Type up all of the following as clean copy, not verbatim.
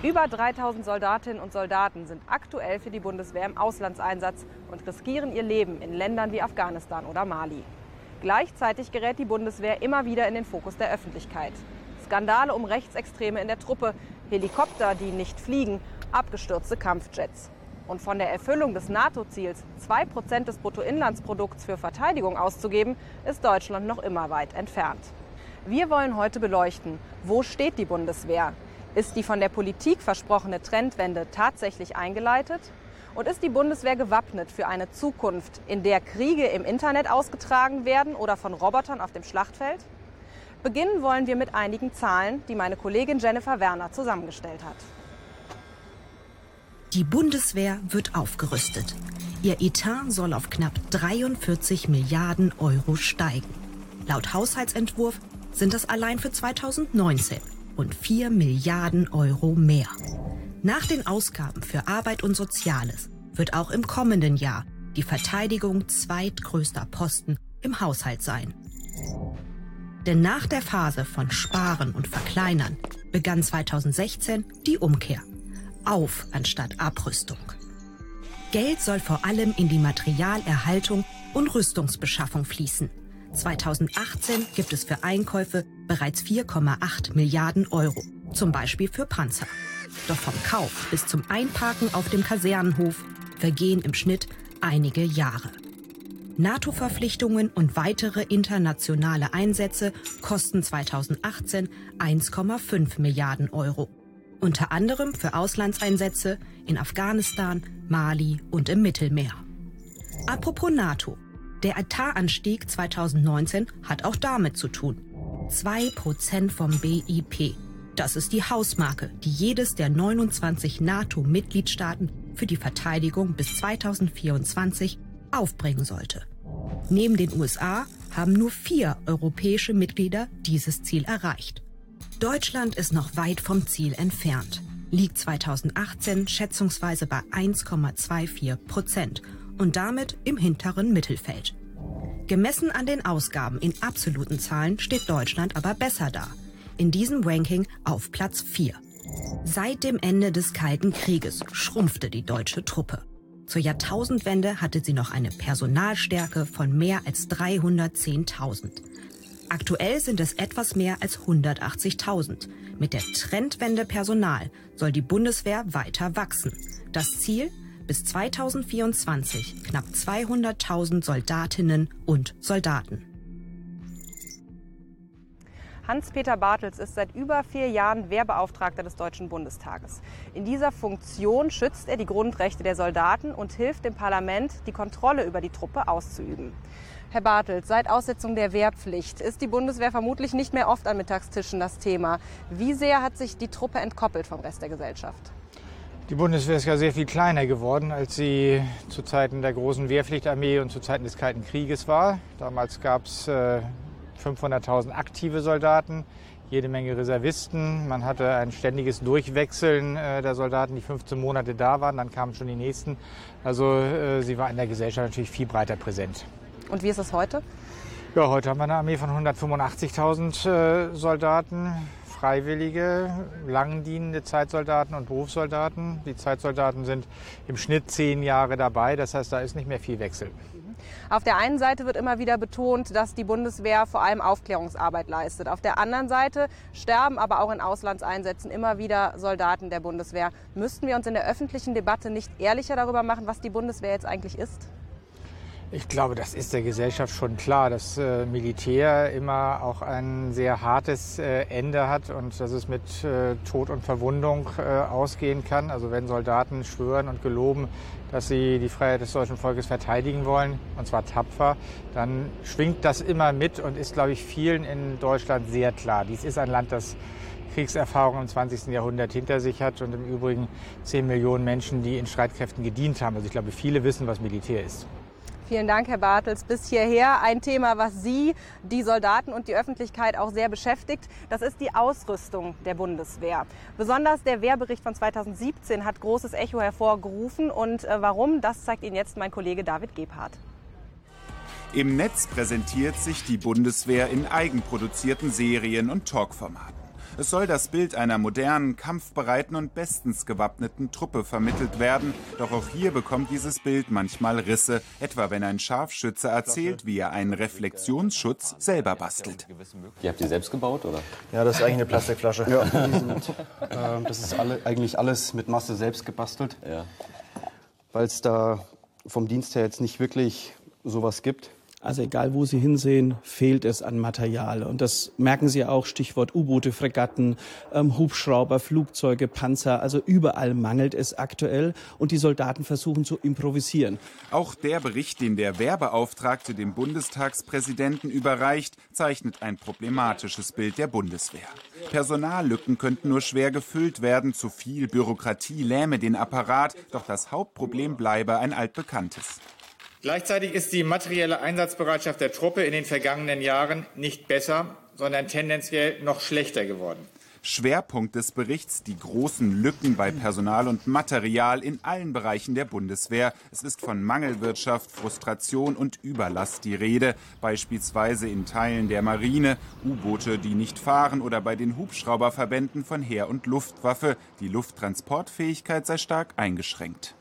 Über 3000 Soldatinnen und Soldaten sind aktuell für die Bundeswehr im Auslandseinsatz und riskieren ihr Leben in Ländern wie Afghanistan oder Mali. Gleichzeitig gerät die Bundeswehr immer wieder in den Fokus der Öffentlichkeit. Skandale um Rechtsextreme in der Truppe, Helikopter, die nicht fliegen, abgestürzte Kampfjets. Und von der Erfüllung des NATO-Ziels, 2% des Bruttoinlandsprodukts für Verteidigung auszugeben, ist Deutschland noch immer weit entfernt. Wir wollen heute beleuchten, wo steht die Bundeswehr? Ist die von der Politik versprochene Trendwende tatsächlich eingeleitet? Und ist die Bundeswehr gewappnet für eine Zukunft, in der Kriege im Internet ausgetragen werden oder von Robotern auf dem Schlachtfeld? Beginnen wollen wir mit einigen Zahlen, die meine Kollegin Jennifer Werner zusammengestellt hat. Die Bundeswehr wird aufgerüstet. Ihr Etat soll auf knapp 43 Milliarden Euro steigen. Laut Haushaltsentwurf sind das allein für 2019 und 4 Milliarden Euro mehr. Nach den Ausgaben für Arbeit und Soziales wird auch im kommenden Jahr die Verteidigung zweitgrößter Posten im Haushalt sein. Denn nach der Phase von Sparen und Verkleinern begann 2016 die Umkehr. Auf anstatt Abrüstung. Geld soll vor allem in die Materialerhaltung und Rüstungsbeschaffung fließen. 2018 gibt es für Einkäufe bereits 4,8 Milliarden Euro, zum Beispiel für Panzer. Doch vom Kauf bis zum Einparken auf dem Kasernenhof vergehen im Schnitt einige Jahre. NATO-Verpflichtungen und weitere internationale Einsätze kosten 2018 1,5 Milliarden Euro. Unter anderem für Auslandseinsätze in Afghanistan, Mali und im Mittelmeer. Apropos NATO. Der Etatanstieg 2019 hat auch damit zu tun. 2% vom BIP. Das ist die Hausmarke, die jedes der 29 NATO-Mitgliedstaaten für die Verteidigung bis 2024 aufbringen sollte. Neben den USA haben nur 4 europäische Mitglieder dieses Ziel erreicht. Deutschland ist noch weit vom Ziel entfernt, liegt 2018 schätzungsweise bei 1,24% und damit im hinteren Mittelfeld. Gemessen an den Ausgaben in absoluten Zahlen steht Deutschland aber besser da. In diesem Ranking auf Platz 4. Seit dem Ende des Kalten Krieges schrumpfte die deutsche Truppe. Zur Jahrtausendwende hatte sie noch eine Personalstärke von mehr als 310.000. Aktuell sind es etwas mehr als 180.000. Mit der Trendwende Personal soll die Bundeswehr weiter wachsen. Das Ziel? Bis 2024 knapp 200.000 Soldatinnen und Soldaten. Hans-Peter Bartels ist seit über 4 Jahren Wehrbeauftragter des Deutschen Bundestages. In dieser Funktion schützt er die Grundrechte der Soldaten und hilft dem Parlament, die Kontrolle über die Truppe auszuüben. Herr Bartels, seit Aussetzung der Wehrpflicht ist die Bundeswehr vermutlich nicht mehr oft an Mittagstischen das Thema. Wie sehr hat sich die Truppe entkoppelt vom Rest der Gesellschaft? Die Bundeswehr ist ja sehr viel kleiner geworden, als sie zu Zeiten der großen Wehrpflichtarmee und zu Zeiten des Kalten Krieges war. Damals gab es 500.000 aktive Soldaten, jede Menge Reservisten. Man hatte ein ständiges Durchwechseln der Soldaten, die 15 Monate da waren. Dann kamen schon die nächsten. Also sie war in der Gesellschaft natürlich viel breiter präsent. Und wie ist es heute? Ja, heute haben wir eine Armee von 185.000 Soldaten. Freiwillige, langdienende Zeitsoldaten und Berufssoldaten. Die Zeitsoldaten sind im Schnitt 10 Jahre dabei, das heißt, da ist nicht mehr viel Wechsel. Auf der einen Seite wird immer wieder betont, dass die Bundeswehr vor allem Aufklärungsarbeit leistet. Auf der anderen Seite sterben aber auch in Auslandseinsätzen immer wieder Soldaten der Bundeswehr. Müssten wir uns in der öffentlichen Debatte nicht ehrlicher darüber machen, was die Bundeswehr jetzt eigentlich ist? Ich glaube, das ist der Gesellschaft schon klar, dass Militär immer auch ein sehr hartes Ende hat und dass es mit Tod und Verwundung ausgehen kann. Also wenn Soldaten schwören und geloben, dass sie die Freiheit des deutschen Volkes verteidigen wollen, und zwar tapfer, dann schwingt das immer mit und ist, glaube ich, vielen in Deutschland sehr klar. Dies ist ein Land, das Kriegserfahrung im 20. Jahrhundert hinter sich hat und im Übrigen 10 Millionen Menschen, die in Streitkräften gedient haben. Also ich glaube, viele wissen, was Militär ist. Vielen Dank, Herr Bartels. Bis hierher ein Thema, was Sie, die Soldaten und die Öffentlichkeit auch sehr beschäftigt. Das ist die Ausrüstung der Bundeswehr. Besonders der Wehrbericht von 2017 hat großes Echo hervorgerufen. Und warum, das zeigt Ihnen jetzt mein Kollege David Gebhardt. Im Netz präsentiert sich die Bundeswehr in eigenproduzierten Serien und Talkformaten. Es soll das Bild einer modernen, kampfbereiten und bestens gewappneten Truppe vermittelt werden. Doch auch hier bekommt dieses Bild manchmal Risse, etwa wenn ein Scharfschütze erzählt, wie er einen Reflexionsschutz selber bastelt. Die habt ihr selbst gebaut, oder? Ja, das ist eigentlich eine Plastikflasche. Ja, das ist eigentlich alles mit Masse selbst gebastelt, Ja. weil es da vom Dienst her jetzt nicht wirklich sowas gibt. Also egal, wo Sie hinsehen, fehlt es an Material. Und das merken Sie auch, Stichwort U-Boote, Fregatten, Hubschrauber, Flugzeuge, Panzer. Also überall mangelt es aktuell und die Soldaten versuchen zu improvisieren. Auch der Bericht, den der Wehrbeauftragte dem Bundestagspräsidenten überreicht, zeichnet ein problematisches Bild der Bundeswehr. Personallücken könnten nur schwer gefüllt werden, zu viel Bürokratie lähme den Apparat, doch das Hauptproblem bleibe ein altbekanntes. Gleichzeitig ist die materielle Einsatzbereitschaft der Truppe in den vergangenen Jahren nicht besser, sondern tendenziell noch schlechter geworden. Schwerpunkt des Berichts die großen Lücken bei Personal und Material in allen Bereichen der Bundeswehr. Es ist von Mangelwirtschaft, Frustration und Überlast die Rede, beispielsweise in Teilen der Marine, U-Boote, die nicht fahren oder bei den Hubschrauberverbänden von Heer und Luftwaffe. Die Lufttransportfähigkeit sei stark eingeschränkt.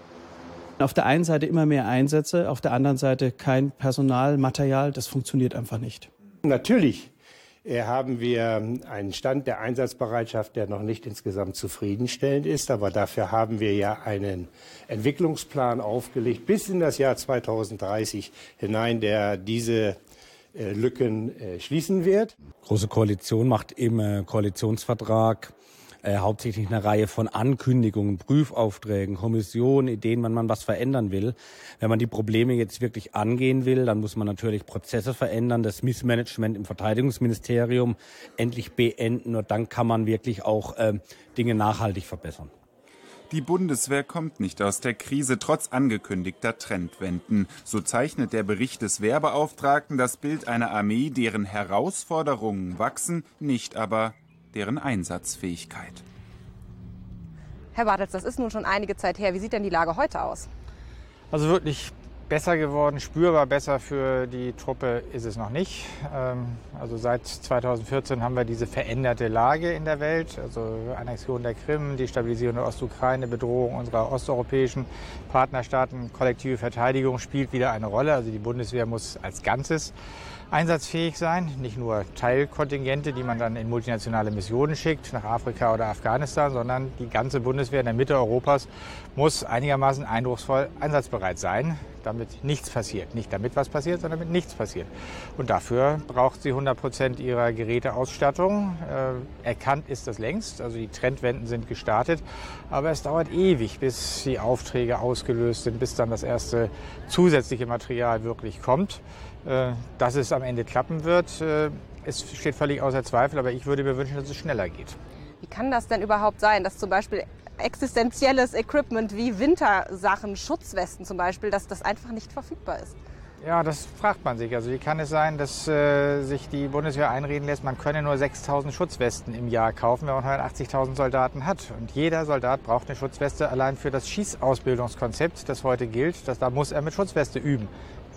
Auf der einen Seite immer mehr Einsätze, auf der anderen Seite kein Personal, Material. Das funktioniert einfach nicht. Natürlich haben wir einen Stand der Einsatzbereitschaft, der noch nicht insgesamt zufriedenstellend ist. Aber dafür haben wir ja einen Entwicklungsplan aufgelegt bis in das Jahr 2030 hinein, der diese Lücken schließen wird. Große Koalition macht im Koalitionsvertrag hauptsächlich eine Reihe von Ankündigungen, Prüfaufträgen, Kommissionen, Ideen, wann man was verändern will. Wenn man die Probleme jetzt wirklich angehen will, dann muss man natürlich Prozesse verändern, das Missmanagement im Verteidigungsministerium endlich beenden und dann kann man wirklich auch Dinge nachhaltig verbessern. Die Bundeswehr kommt nicht aus der Krise, trotz angekündigter Trendwenden. So zeichnet der Bericht des Wehrbeauftragten das Bild einer Armee, deren Herausforderungen wachsen, nicht aber deren Einsatzfähigkeit. Herr Bartels, das ist nun schon einige Zeit her. Wie sieht denn die Lage heute aus? Also wirklich besser geworden, spürbar besser für die Truppe ist es noch nicht. Also seit 2014 haben wir diese veränderte Lage in der Welt, also Annexion der Krim, die Stabilisierung der Ostukraine, Bedrohung unserer osteuropäischen Partnerstaaten, kollektive Verteidigung spielt wieder eine Rolle. Also die Bundeswehr muss als Ganzes einsatzfähig sein, nicht nur Teilkontingente, die man dann in multinationale Missionen schickt, nach Afrika oder Afghanistan, sondern die ganze Bundeswehr in der Mitte Europas muss einigermaßen eindrucksvoll einsatzbereit sein, damit nichts passiert. Nicht damit was passiert, sondern damit nichts passiert. Und dafür braucht sie 100% ihrer Geräteausstattung. Erkannt ist das längst, also die Trendwenden sind gestartet, aber es dauert ewig, bis die Aufträge ausgelöst sind, bis dann das erste zusätzliche Material wirklich kommt. Dass es am Ende klappen wird, es steht völlig außer Zweifel, aber ich würde mir wünschen, dass es schneller geht. Wie kann das denn überhaupt sein, dass zum Beispiel existenzielles Equipment wie Wintersachen, Schutzwesten zum Beispiel, dass das einfach nicht verfügbar ist? Ja, das fragt man sich. Also wie kann es sein, dass sich die Bundeswehr einreden lässt, man könne nur 6.000 Schutzwesten im Jahr kaufen, wenn man 180.000 Soldaten hat. Und jeder Soldat braucht eine Schutzweste allein für das Schießausbildungskonzept, das heute gilt. Da muss er mit Schutzweste üben.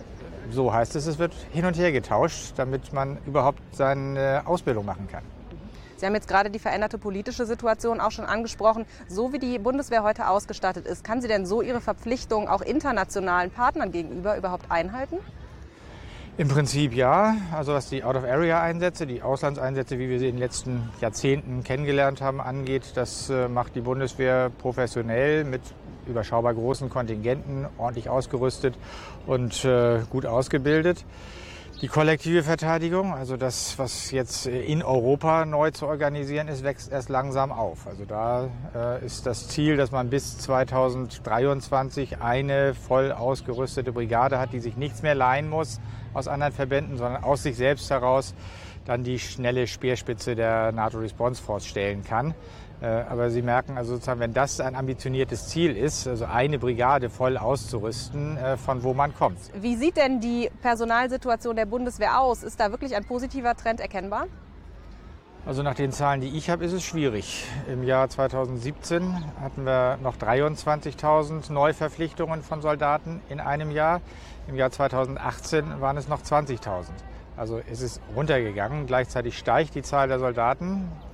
So heißt es, es wird hin und her getauscht, damit man überhaupt seine Ausbildung machen kann. Sie haben jetzt gerade die veränderte politische Situation auch schon angesprochen. So wie die Bundeswehr heute ausgestattet ist, kann sie denn so ihre Verpflichtungen auch internationalen Partnern gegenüber überhaupt einhalten? Im Prinzip ja. Also was die Out-of-Area-Einsätze, die Auslandseinsätze, wie wir sie in den letzten Jahrzehnten kennengelernt haben, angeht, das macht die Bundeswehr professionell mit überschaubar großen Kontingenten, ordentlich ausgerüstet und gut ausgebildet. Die kollektive Verteidigung, also das, was jetzt in Europa neu zu organisieren ist, wächst erst langsam auf. Also da ist das Ziel, dass man bis 2023 eine voll ausgerüstete Brigade hat, die sich nichts mehr leihen muss aus anderen Verbänden, sondern aus sich selbst heraus dann die schnelle Speerspitze der NATO Response Force stellen kann. Aber Sie merken, also sozusagen, wenn das ein ambitioniertes Ziel ist, also eine Brigade voll auszurüsten, von wo man kommt. Wie sieht denn die Personalsituation der Bundeswehr aus? Ist da wirklich ein positiver Trend erkennbar? Also nach den Zahlen, die ich habe, ist es schwierig. Im Jahr 2017 hatten wir noch 23.000 Neuverpflichtungen von Soldaten in einem Jahr. Im Jahr 2018 waren es noch 20.000. Also es ist runtergegangen. Gleichzeitig steigt die Zahl der Soldaten.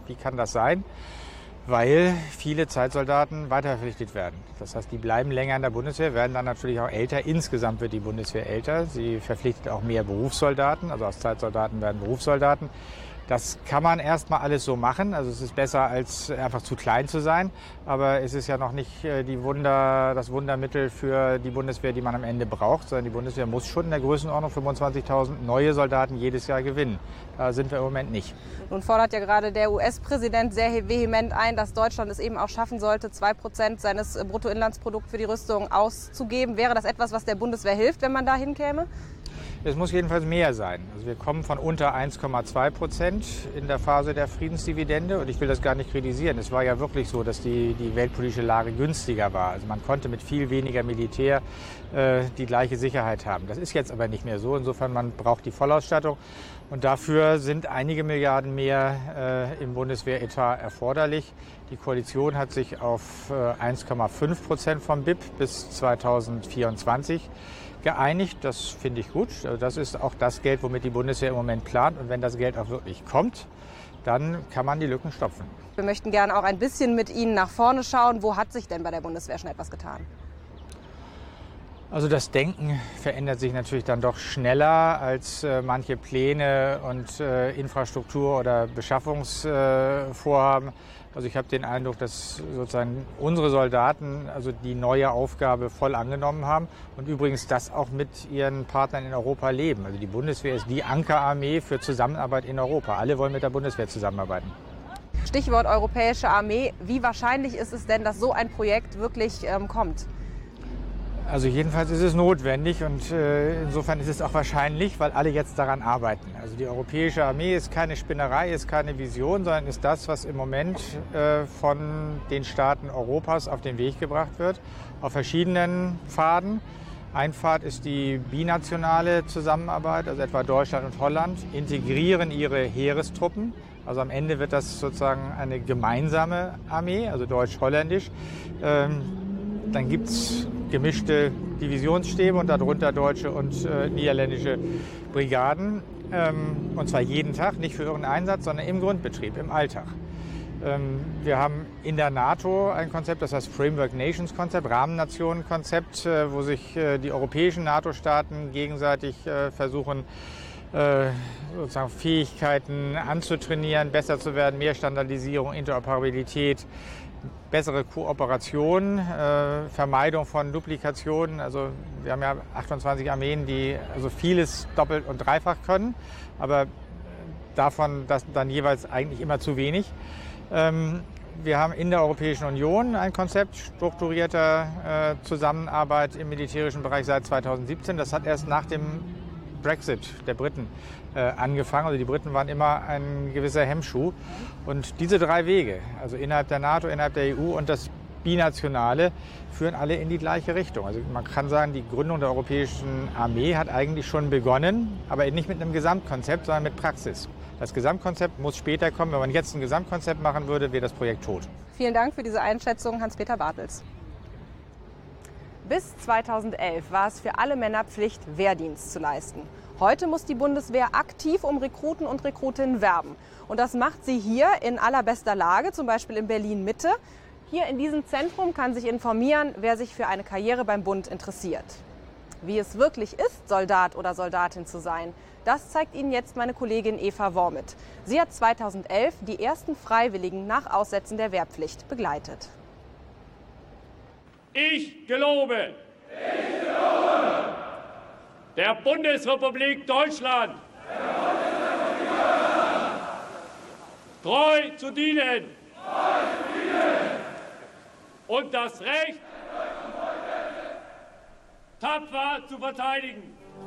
Wie kann das sein? Weil viele Zeitsoldaten weiterverpflichtet werden. Das heißt, die bleiben länger in der Bundeswehr, werden dann natürlich auch älter. Insgesamt wird die Bundeswehr älter. Sie verpflichtet auch mehr Berufssoldaten, also aus Zeitsoldaten werden Berufssoldaten. Das kann man erstmal alles so machen. Also es ist besser, als einfach zu klein zu sein. Aber es ist ja noch nicht das Wundermittel für die Bundeswehr, die man am Ende braucht, sondern die Bundeswehr muss schon in der Größenordnung 25.000 neue Soldaten jedes Jahr gewinnen. Da sind wir im Moment nicht. Nun fordert ja gerade der US-Präsident sehr vehement ein, dass Deutschland es eben auch schaffen sollte, 2% seines Bruttoinlandsprodukts für die Rüstung auszugeben. Wäre das etwas, was der Bundeswehr hilft, wenn man da hinkäme? Es muss jedenfalls mehr sein. Also wir kommen von unter 1,2% in der Phase der Friedensdividende. Und ich will das gar nicht kritisieren. Es war ja wirklich so, dass die weltpolitische Lage günstiger war. Also man konnte mit viel weniger Militär die gleiche Sicherheit haben. Das ist jetzt aber nicht mehr so. Insofern, man braucht die Vollausstattung. Und dafür sind einige Milliarden mehr im Bundeswehretat erforderlich. Die Koalition hat sich auf 1,5% vom BIP bis 2024 geeinigt. Das finde ich gut. Also das ist auch das Geld, womit die Bundeswehr im Moment plant. Und wenn das Geld auch wirklich kommt, dann kann man die Lücken stopfen. Wir möchten gerne auch ein bisschen mit Ihnen nach vorne schauen. Wo hat sich denn bei der Bundeswehr schon etwas getan? Also das Denken verändert sich natürlich dann doch schneller als manche Pläne und Infrastruktur- oder Beschaffungsvorhaben. Also ich habe den Eindruck, dass sozusagen unsere Soldaten also die neue Aufgabe voll angenommen haben und übrigens das auch mit ihren Partnern in Europa leben. Also die Bundeswehr ist die Ankerarmee für Zusammenarbeit in Europa. Alle wollen mit der Bundeswehr zusammenarbeiten. Stichwort Europäische Armee. Wie wahrscheinlich ist es denn, dass so ein Projekt wirklich kommt? Also jedenfalls ist es notwendig und insofern ist es auch wahrscheinlich, weil alle jetzt daran arbeiten. Also die Europäische Armee ist keine Spinnerei, ist keine Vision, sondern ist das, was im Moment von den Staaten Europas auf den Weg gebracht wird, auf verschiedenen Pfaden. Ein Pfad ist die binationale Zusammenarbeit, also etwa Deutschland und Holland integrieren ihre Heerestruppen. Also am Ende wird das sozusagen eine gemeinsame Armee, also deutsch-holländisch. Dann gibt es gemischte Divisionsstäbe und darunter deutsche und niederländische Brigaden. Und zwar jeden Tag, nicht für irgendeinen Einsatz, sondern im Grundbetrieb, im Alltag. Wir haben in der NATO ein Konzept, das heißt Framework Nations Konzept, Rahmennationen-Konzept, wo sich die europäischen NATO-Staaten gegenseitig versuchen, sozusagen Fähigkeiten anzutrainieren, besser zu werden, mehr Standardisierung, Interoperabilität, bessere Kooperation, Vermeidung von Duplikationen. Also wir haben ja 28 Armeen, die also vieles doppelt und dreifach können, aber davon das dann jeweils eigentlich immer zu wenig. Wir haben in der Europäischen Union ein Konzept strukturierter Zusammenarbeit im militärischen Bereich seit 2017. Das hat erst nach dem Brexit der Briten angefangen. Also die Briten waren immer ein gewisser Hemmschuh. Und diese drei Wege, also innerhalb der NATO, innerhalb der EU und das Binationale, führen alle in die gleiche Richtung. Also man kann sagen, die Gründung der Europäischen Armee hat eigentlich schon begonnen, aber nicht mit einem Gesamtkonzept, sondern mit Praxis. Das Gesamtkonzept muss später kommen. Wenn man jetzt ein Gesamtkonzept machen würde, wäre das Projekt tot. Vielen Dank für diese Einschätzung, Hans-Peter Bartels. Bis 2011 war es für alle Männer Pflicht, Wehrdienst zu leisten. Heute muss die Bundeswehr aktiv um Rekruten und Rekrutinnen werben. Und das macht sie hier in allerbester Lage, zum Beispiel in Berlin-Mitte. Hier in diesem Zentrum kann sich informieren, wer sich für eine Karriere beim Bund interessiert. Wie es wirklich ist, Soldat oder Soldatin zu sein, das zeigt Ihnen jetzt meine Kollegin Eva Wormit. Sie hat 2011 die ersten Freiwilligen nach Aussetzen der Wehrpflicht begleitet. Ich gelobe der Bundesrepublik Deutschland treu zu dienen und das Recht tapfer zu verteidigen.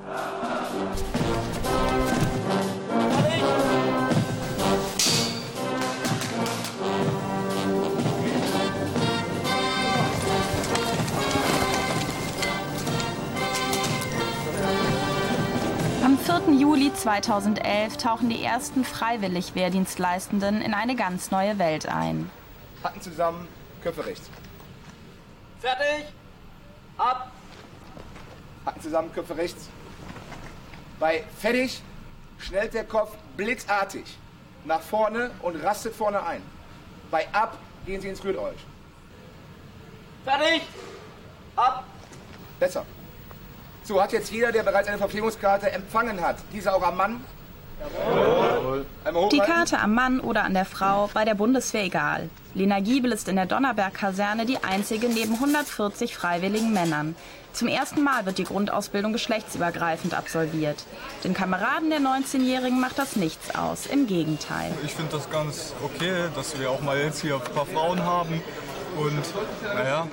Am 4. Juli 2011 tauchen die ersten freiwillig Wehrdienstleistenden in eine ganz neue Welt ein. Hacken zusammen, Köpfe rechts. Fertig! Ab! Hacken zusammen, Köpfe rechts. Bei fertig schnellt der Kopf blitzartig. nach vorne und rastet vorne ein. Bei ab gehen Sie ins Rührt euch. Fertig! Ab! Besser. So, hat jetzt jeder, der bereits eine Verpflegungskarte empfangen hat, diese auch am Mann? Jawohl. Die Karte am Mann oder an der Frau, bei der Bundeswehr egal. Lena Giebel ist in der Donnerberg-Kaserne die einzige neben 140 freiwilligen Männern. Zum ersten Mal wird die Grundausbildung geschlechtsübergreifend absolviert. Den Kameraden der 19-Jährigen macht das nichts aus, im Gegenteil. Ich finde das ganz okay, dass wir auch mal jetzt hier ein paar Frauen haben. Und naja,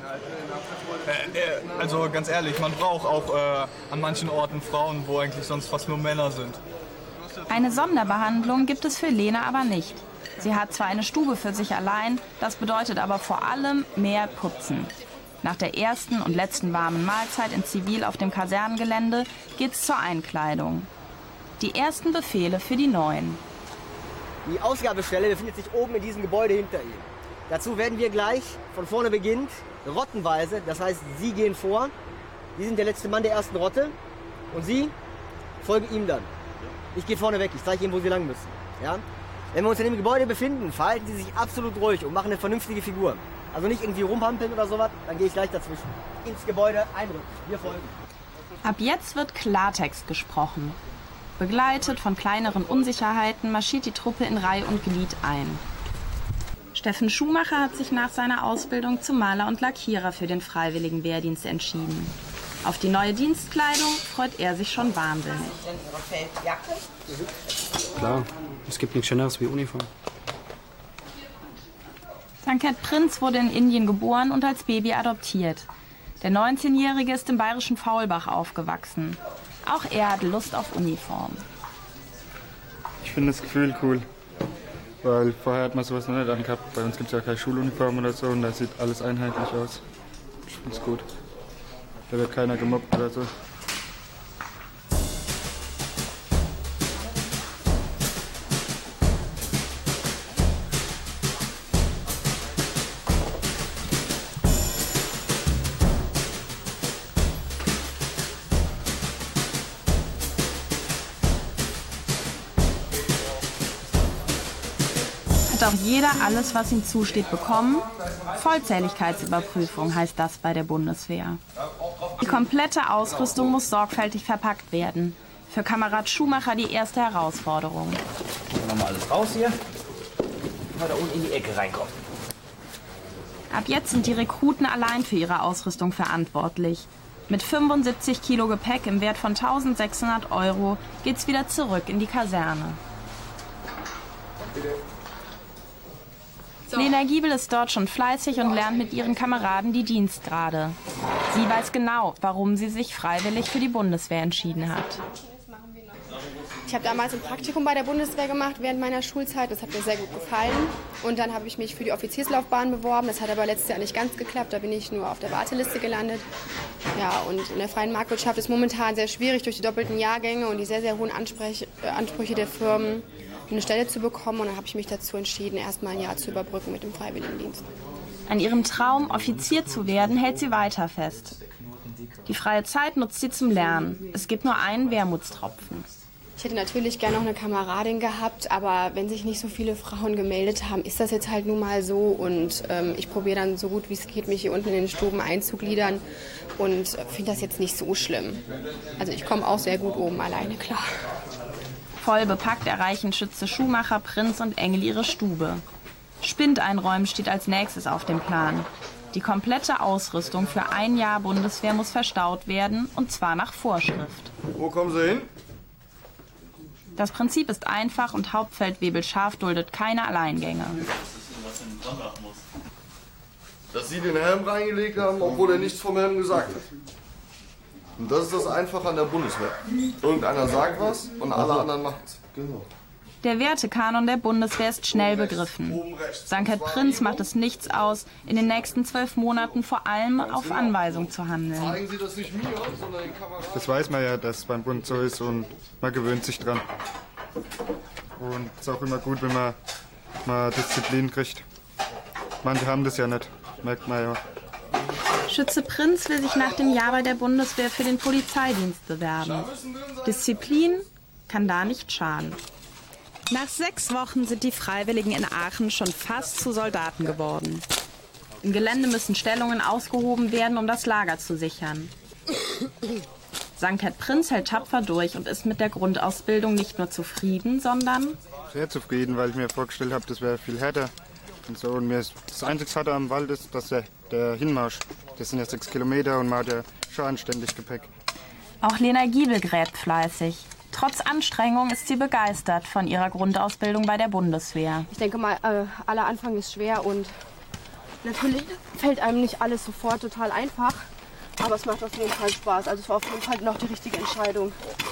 also ganz ehrlich, man braucht auch an manchen Orten Frauen, wo eigentlich sonst fast nur Männer sind. Eine Sonderbehandlung gibt es für Lena aber nicht. Sie hat zwar eine Stube für sich allein, das bedeutet aber vor allem mehr Putzen. Nach der ersten und letzten warmen Mahlzeit in Zivil auf dem Kasernengelände geht's zur Einkleidung. Die ersten Befehle für die Neuen. Die Ausgabestelle befindet sich oben in diesem Gebäude hinter Ihnen. Dazu werden wir gleich von vorne beginnend, rottenweise, das heißt, Sie gehen vor. Sie sind der letzte Mann der ersten Rotte und Sie folgen ihm dann. Ich gehe vorne weg, ich zeige Ihnen, wo Sie lang müssen. Ja? Wenn wir uns in dem Gebäude befinden, verhalten Sie sich absolut ruhig und machen eine vernünftige Figur. Also nicht irgendwie rumhampeln oder sowas, dann gehe ich gleich dazwischen. Ins Gebäude einrücken, wir folgen. Ab jetzt wird Klartext gesprochen. Begleitet von kleineren Unsicherheiten marschiert die Truppe in Reih und Glied ein. Steffen Schumacher hat sich nach seiner Ausbildung zum Maler und Lackierer für den freiwilligen Wehrdienst entschieden. Auf die neue Dienstkleidung freut er sich schon wahnsinnig. Klar, es gibt nichts Schöneres wie Uniform. Sanket Prinz wurde in Indien geboren und als Baby adoptiert. Der 19-Jährige ist im bayerischen Faulbach aufgewachsen. Auch er hat Lust auf Uniform. Ich finde das Gefühl cool, weil vorher hat man sowas noch nicht angehabt. Bei uns gibt es ja keine Schuluniform oder so und da sieht alles einheitlich aus. Ich finde es gut. Da wird keiner gemobbt oder so. Hat auch jeder alles, was ihm zusteht, bekommen? Vollzähligkeitsüberprüfung heißt das bei der Bundeswehr. Die komplette Ausrüstung muss sorgfältig verpackt werden. Für Kamerad Schumacher die erste Herausforderung. Machen wir alles raus hier. Mal da unten in die Ecke reinkommen. Ab jetzt sind die Rekruten allein für ihre Ausrüstung verantwortlich. Mit 75 Kilo Gepäck im Wert von 1.600 € geht's wieder zurück in die Kaserne. Lena Giebel ist dort schon fleißig und lernt mit ihren Kameraden die Dienstgrade. Sie weiß genau, warum sie sich freiwillig für die Bundeswehr entschieden hat. Ich habe damals ein Praktikum bei der Bundeswehr gemacht während meiner Schulzeit. Das hat mir sehr gut gefallen. Und dann habe ich mich für die Offizierslaufbahn beworben. Das hat aber letztes Jahr nicht ganz geklappt. Da bin ich nur auf der Warteliste gelandet. Ja, und in der freien Marktwirtschaft ist momentan sehr schwierig durch die doppelten Jahrgänge und die sehr, sehr hohen Ansprüche der Firmen, eine Stelle zu bekommen. Und dann habe ich mich dazu entschieden, erst mal ein Jahr zu überbrücken mit dem Freiwilligendienst. An ihrem Traum, Offizier zu werden, hält sie weiter fest. Die freie Zeit nutzt sie zum Lernen. Es gibt nur einen Wermutstropfen. Ich hätte natürlich gerne noch eine Kameradin gehabt, aber wenn sich nicht so viele Frauen gemeldet haben, ist das jetzt halt nun mal so. Und ich probiere dann so gut wie es geht, mich hier unten in den Stuben einzugliedern und finde das jetzt nicht so schlimm. Also ich komme auch sehr gut oben alleine klar. Voll bepackt erreichen Schütze Schumacher, Prinz und Engel ihre Stube. Spind einräumen steht als nächstes auf dem Plan. Die komplette Ausrüstung für ein Jahr Bundeswehr muss verstaut werden, und zwar nach Vorschrift. Wo kommen Sie hin? Das Prinzip ist einfach und Hauptfeldwebel Scharf duldet keine Alleingänge. Dass Sie den Helm reingelegt haben, obwohl er nichts vom Helm gesagt hat. Und das ist das Einfache an der Bundeswehr. Irgendeiner sagt was und alle anderen machen es. Genau. Der Wertekanon der Bundeswehr ist schnell begriffen. Sanket Prinz macht es nichts aus, in den nächsten 12 Monaten vor allem auf Anweisung zu handeln. Zeigen Sie das nicht mir, sondern den Kameraden. Das weiß man ja, dass es beim Bund so ist und man gewöhnt sich dran. Und es ist auch immer gut, wenn man mal Disziplin kriegt. Manche haben das ja nicht, merkt man ja. Schütze Prinz will sich nach dem Jahr bei der Bundeswehr für den Polizeidienst bewerben. Disziplin kann da nicht schaden. Nach 6 Wochen sind die Freiwilligen in Aachen schon fast zu Soldaten geworden. Im Gelände müssen Stellungen ausgehoben werden, um das Lager zu sichern. Sankt Prinz hält tapfer durch und ist mit der Grundausbildung nicht nur zufrieden, sondern sehr zufrieden, weil ich mir vorgestellt habe, das wäre viel härter. Und so. Und mir ist das einzige Harte am Wald ist, dass der Hinmarsch, das sind ja 6 Kilometer und man hat ja schon anständig Gepäck. Auch Lena Giebel gräbt fleißig. Trotz Anstrengung ist sie begeistert von ihrer Grundausbildung bei der Bundeswehr. Ich denke mal, aller Anfang ist schwer und natürlich fällt einem nicht alles sofort total einfach. Aber es macht auf jeden Fall Spaß. Also es war auf jeden Fall noch die richtige Entscheidung.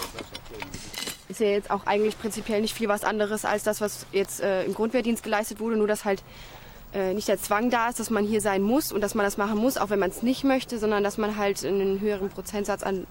Ist ja jetzt auch eigentlich prinzipiell nicht viel was anderes als das, was jetzt im Grundwehrdienst geleistet wurde. Nur dass halt nicht der Zwang da ist, dass man hier sein muss und dass man das machen muss, auch wenn man es nicht möchte, sondern dass man halt einen höheren Prozentsatz an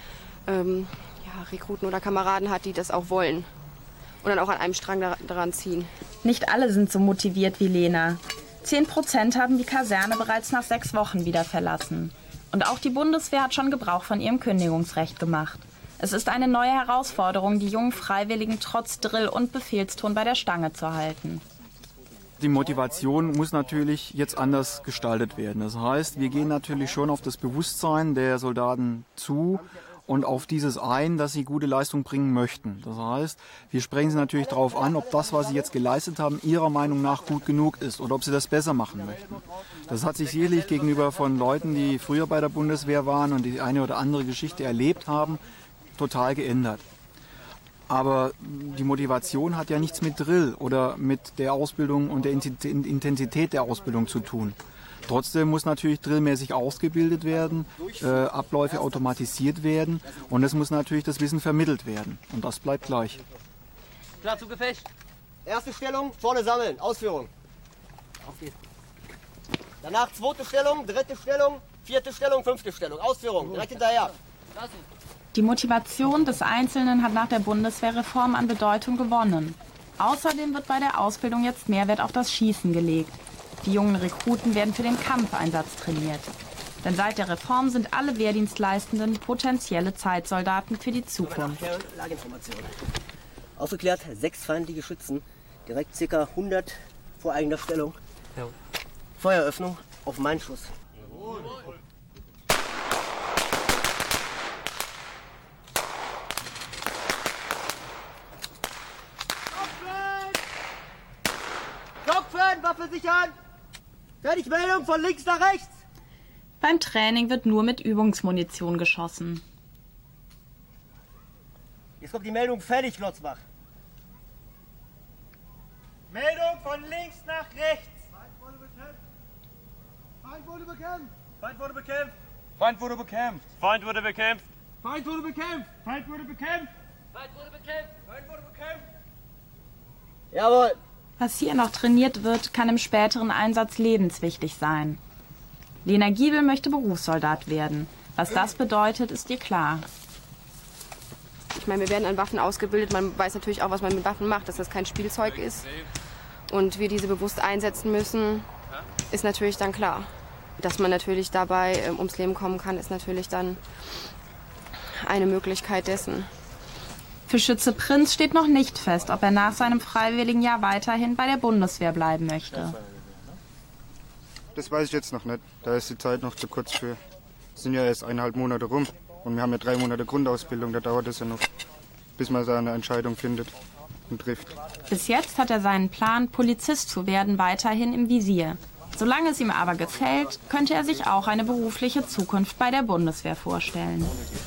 Rekruten oder Kameraden hat, die das auch wollen und dann auch an einem Strang daran ziehen. Nicht alle sind so motiviert wie Lena. 10% haben die Kaserne bereits nach 6 Wochen wieder verlassen. Und auch die Bundeswehr hat schon Gebrauch von ihrem Kündigungsrecht gemacht. Es ist eine neue Herausforderung, die jungen Freiwilligen trotz Drill und Befehlston bei der Stange zu halten. Die Motivation muss natürlich jetzt anders gestaltet werden. Das heißt, wir gehen natürlich schon auf das Bewusstsein der Soldaten zu und auf dieses ein, dass sie gute Leistung bringen möchten. Das heißt, wir sprechen sie natürlich darauf an, ob das, was sie jetzt geleistet haben, ihrer Meinung nach gut genug ist oder ob sie das besser machen möchten. Das hat sich sicherlich gegenüber von Leuten, die früher bei der Bundeswehr waren und die eine oder andere Geschichte erlebt haben, total geändert. Aber die Motivation hat ja nichts mit Drill oder mit der Ausbildung und der Intensität der Ausbildung zu tun. Trotzdem muss natürlich drillmäßig ausgebildet werden, Abläufe automatisiert werden und es muss natürlich das Wissen vermittelt werden. Und das bleibt gleich. Klar zu Gefecht. Erste Stellung, vorne sammeln, Ausführung. Auf geht's. Danach 2. Stellung, 3. Stellung, 4. Stellung, 5. Stellung. Ausführung, direkt hinterher. Die Motivation des Einzelnen hat nach der Bundeswehrreform an Bedeutung gewonnen. Außerdem wird bei der Ausbildung jetzt mehr Wert auf das Schießen gelegt. Die jungen Rekruten werden für den Kampfeinsatz trainiert. Denn seit der Reform sind alle Wehrdienstleistenden potenzielle Zeitsoldaten für die Zukunft. Aufgeklärt, 6 feindliche Schützen, direkt ca. 100 vor eigener Stellung. Ja. Feueröffnung auf meinen Schuss. Kopfen, Waffe sichern! Fertigmeldung von links nach rechts! Beim Training wird nur mit Übungsmunition geschossen. Jetzt kommt die Meldung fertig, Glotzbach. Meldung von links nach rechts. Feind wurde bekämpft. Feind wurde bekämpft. Feind wurde bekämpft. Feind wurde bekämpft. Feind wurde bekämpft. Feind wurde bekämpft. Feind wurde bekämpft. Feind wurde bekämpft. Jawohl. Was hier noch trainiert wird, kann im späteren Einsatz lebenswichtig sein. Lena Giebel möchte Berufssoldat werden. Was das bedeutet, ist ihr klar. Ich meine, wir werden an Waffen ausgebildet. Man weiß natürlich auch, was man mit Waffen macht, dass das kein Spielzeug ist. Und wir diese bewusst einsetzen müssen, ist natürlich dann klar. Dass man natürlich dabei ums Leben kommen kann, ist natürlich dann eine Möglichkeit dessen. Für Schütze Prinz steht noch nicht fest, ob er nach seinem Freiwilligenjahr weiterhin bei der Bundeswehr bleiben möchte. Das weiß ich jetzt noch nicht. Da ist die Zeit noch zu kurz für. Es sind ja erst 1,5 Monate rum. Und wir haben ja 3 Monate Grundausbildung. Da dauert es ja noch, bis man seine Entscheidung findet und trifft. Bis jetzt hat er seinen Plan, Polizist zu werden, weiterhin im Visier. Solange es ihm aber gefällt, könnte er sich auch eine berufliche Zukunft bei der Bundeswehr vorstellen.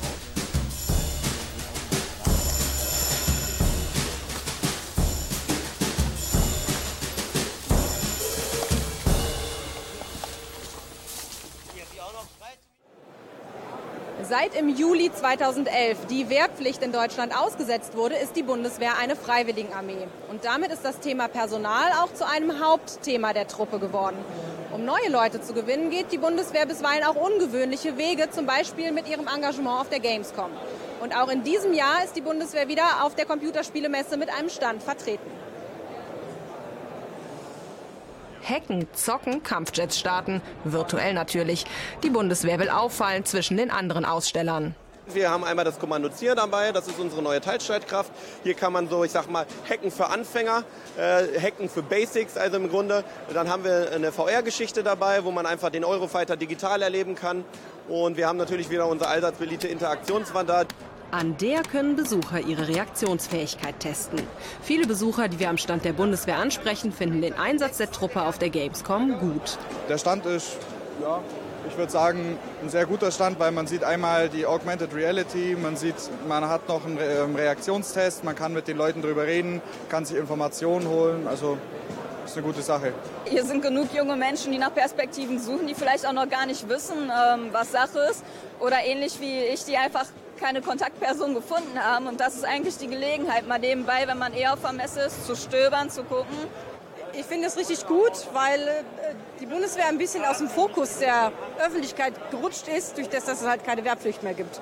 Seit im Juli 2011 die Wehrpflicht in Deutschland ausgesetzt wurde, ist die Bundeswehr eine Freiwilligenarmee. Und damit ist das Thema Personal auch zu einem Hauptthema der Truppe geworden. Um neue Leute zu gewinnen, geht die Bundeswehr bisweilen auch ungewöhnliche Wege, zum Beispiel mit ihrem Engagement auf der Gamescom. Und auch in diesem Jahr ist die Bundeswehr wieder auf der Computerspielemesse mit einem Stand vertreten. Hacken, zocken, Kampfjets starten. Virtuell natürlich. Die Bundeswehr will auffallen zwischen den anderen Ausstellern. Wir haben einmal das Kommando Zier dabei, das ist unsere neue Teilstreitkraft. Hier kann man so, ich sag mal, hacken für Anfänger, hacken für Basics, also im Grunde. Dann haben wir eine VR-Geschichte dabei, wo man einfach den Eurofighter digital erleben kann. Und wir haben natürlich wieder unsere allseits beliebte Interaktionswand da. An der können Besucher ihre Reaktionsfähigkeit testen. Viele Besucher, die wir am Stand der Bundeswehr ansprechen, finden den Einsatz der Truppe auf der Gamescom gut. Der Stand ist, ja, ich würde sagen, ein sehr guter Stand, weil man sieht einmal die Augmented Reality, man hat noch einen Reaktionstest, man kann mit den Leuten drüber reden, kann sich Informationen holen, also das ist eine gute Sache. Hier sind genug junge Menschen, die nach Perspektiven suchen, die vielleicht auch noch gar nicht wissen, was Sache ist. Oder ähnlich wie ich, die einfach keine Kontaktperson gefunden haben. Und das ist eigentlich die Gelegenheit, mal nebenbei, wenn man eher auf der Messe ist, zu stöbern, zu gucken. Ich finde es richtig gut, weil die Bundeswehr ein bisschen aus dem Fokus der Öffentlichkeit gerutscht ist, durch das, dass es halt keine Wehrpflicht mehr gibt.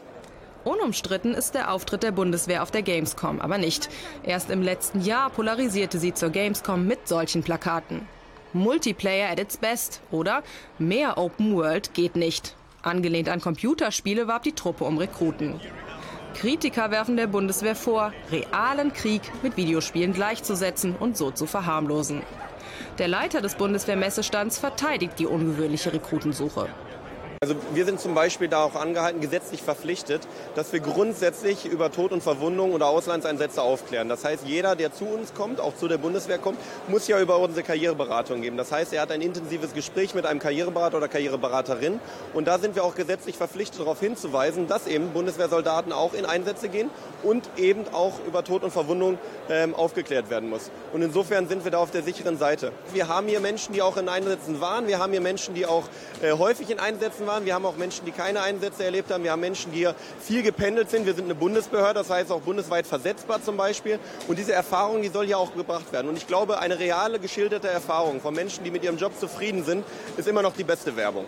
Unumstritten ist der Auftritt der Bundeswehr auf der Gamescom aber nicht. Erst im letzten Jahr polarisierte sie zur Gamescom mit solchen Plakaten. Multiplayer at its best oder mehr Open World geht nicht. Angelehnt an Computerspiele warb die Truppe um Rekruten. Kritiker werfen der Bundeswehr vor, realen Krieg mit Videospielen gleichzusetzen und so zu verharmlosen. Der Leiter des Bundeswehrmessestands verteidigt die ungewöhnliche Rekrutensuche. Also wir sind zum Beispiel da auch angehalten, gesetzlich verpflichtet, dass wir grundsätzlich über Tod und Verwundung oder Auslandseinsätze aufklären. Das heißt, jeder, der zu uns kommt, auch zu der Bundeswehr kommt, muss ja über unsere Karriereberatung geben. Das heißt, er hat ein intensives Gespräch mit einem Karriereberater oder Karriereberaterin. Und da sind wir auch gesetzlich verpflichtet, darauf hinzuweisen, dass eben Bundeswehrsoldaten auch in Einsätze gehen und eben auch über Tod und Verwundung aufgeklärt werden muss. Und insofern sind wir da auf der sicheren Seite. Wir haben hier Menschen, die auch in Einsätzen waren. Wir haben hier Menschen, die auch häufig in Einsätzen waren. Wir haben auch Menschen, die keine Einsätze erlebt haben. Wir haben Menschen, die hier viel gependelt sind. Wir sind eine Bundesbehörde, das heißt auch bundesweit versetzbar zum Beispiel. Und diese Erfahrung, die soll hier auch gebracht werden. Und ich glaube, eine reale, geschilderte Erfahrung von Menschen, die mit ihrem Job zufrieden sind, ist immer noch die beste Werbung.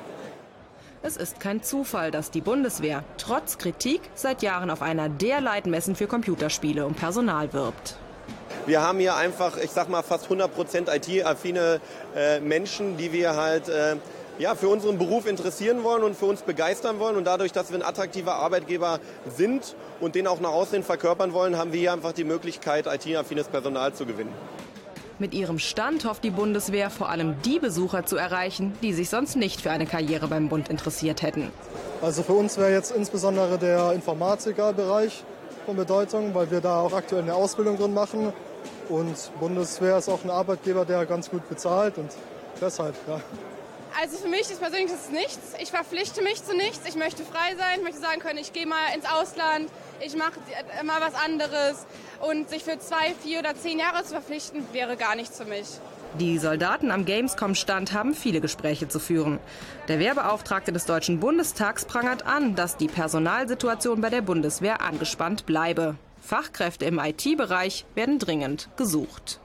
Es ist kein Zufall, dass die Bundeswehr trotz Kritik seit Jahren auf einer der Leitmessen für Computerspiele um Personal wirbt. Wir haben hier einfach, ich sag mal, fast 100% IT-affine Menschen, die wir halt für unseren Beruf interessieren wollen und für uns begeistern wollen. Und dadurch, dass wir ein attraktiver Arbeitgeber sind und den auch nach außen verkörpern wollen, haben wir hier einfach die Möglichkeit, IT-affines Personal zu gewinnen. Mit ihrem Stand hofft die Bundeswehr vor allem die Besucher zu erreichen, die sich sonst nicht für eine Karriere beim Bund interessiert hätten. Also für uns wäre jetzt insbesondere der Informatikerbereich von Bedeutung, weil wir da auch aktuell eine Ausbildung drin machen. Und Bundeswehr ist auch ein Arbeitgeber, der ganz gut bezahlt und deshalb, ja. Also für mich ist persönlich das nichts. Ich verpflichte mich zu nichts. Ich möchte frei sein. Ich möchte sagen können, ich gehe mal ins Ausland, ich mache mal was anderes. Und sich für 2, 4 oder 10 Jahre zu verpflichten, wäre gar nichts für mich. Die Soldaten am Gamescom-Stand haben viele Gespräche zu führen. Der Wehrbeauftragte des Deutschen Bundestags prangert an, dass die Personalsituation bei der Bundeswehr angespannt bleibe. Fachkräfte im IT-Bereich werden dringend gesucht.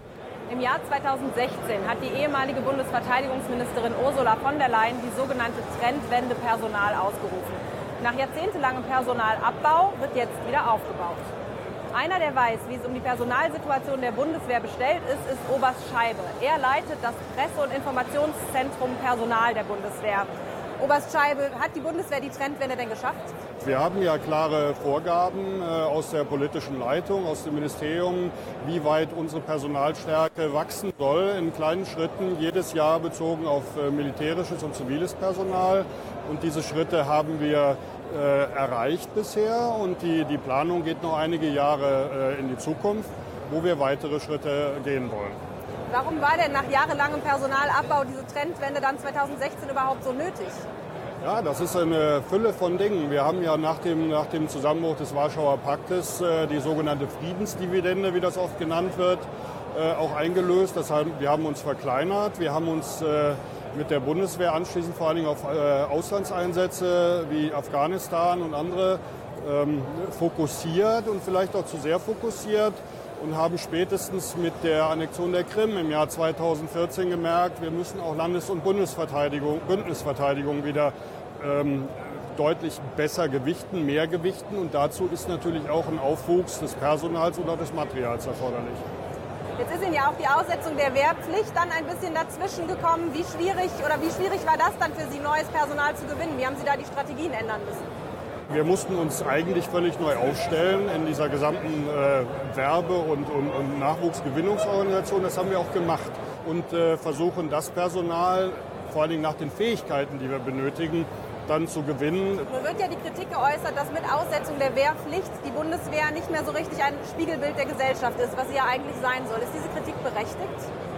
Im Jahr 2016 hat die ehemalige Bundesverteidigungsministerin Ursula von der Leyen die sogenannte Trendwende Personal ausgerufen. Nach jahrzehntelangem Personalabbau wird jetzt wieder aufgebaut. Einer, der weiß, wie es um die Personalsituation der Bundeswehr bestellt ist, ist Oberst Scheibe. Er leitet das Presse- und Informationszentrum Personal der Bundeswehr. Oberst Scheibe, hat die Bundeswehr die Trendwende denn geschafft? Wir haben ja klare Vorgaben aus der politischen Leitung, aus dem Ministerium, wie weit unsere Personalstärke wachsen soll, in kleinen Schritten, jedes Jahr bezogen auf militärisches und ziviles Personal. Und diese Schritte haben wir erreicht bisher und die Planung geht noch einige Jahre in die Zukunft, wo wir weitere Schritte gehen wollen. Warum war denn nach jahrelangem Personalabbau diese Trendwende dann 2016 überhaupt so nötig? Ja, das ist eine Fülle von Dingen. Wir haben ja nach dem Zusammenbruch des Warschauer Paktes die sogenannte Friedensdividende, wie das oft genannt wird, auch eingelöst. Das heißt, wir haben uns verkleinert. Wir haben uns mit der Bundeswehr anschließend vor allen Dingen auf Auslandseinsätze wie Afghanistan und andere fokussiert und vielleicht auch zu sehr fokussiert. Und haben spätestens mit der Annexion der Krim im Jahr 2014 gemerkt, wir müssen auch Landes- und Bündnisverteidigung wieder deutlich besser gewichten, mehr gewichten. Und dazu ist natürlich auch ein Aufwuchs des Personals und auch des Materials erforderlich. Jetzt ist Ihnen ja auch die Aussetzung der Wehrpflicht dann ein bisschen dazwischen gekommen. Wie schwierig war das dann für Sie, neues Personal zu gewinnen? Wie haben Sie da die Strategien ändern müssen? Wir mussten uns eigentlich völlig neu aufstellen in dieser gesamten Werbe- und Nachwuchsgewinnungsorganisation. Das haben wir auch gemacht und versuchen das Personal, vor allen Dingen nach den Fähigkeiten, die wir benötigen, dann zu gewinnen. Nun wird ja die Kritik geäußert, dass mit Aussetzung der Wehrpflicht die Bundeswehr nicht mehr so richtig ein Spiegelbild der Gesellschaft ist, was sie ja eigentlich sein soll. Ist diese Kritik berechtigt?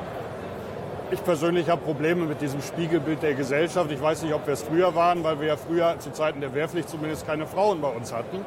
Ich persönlich habe Probleme mit diesem Spiegelbild der Gesellschaft. Ich weiß nicht, ob wir es früher waren, weil wir ja früher zu Zeiten der Wehrpflicht zumindest keine Frauen bei uns hatten.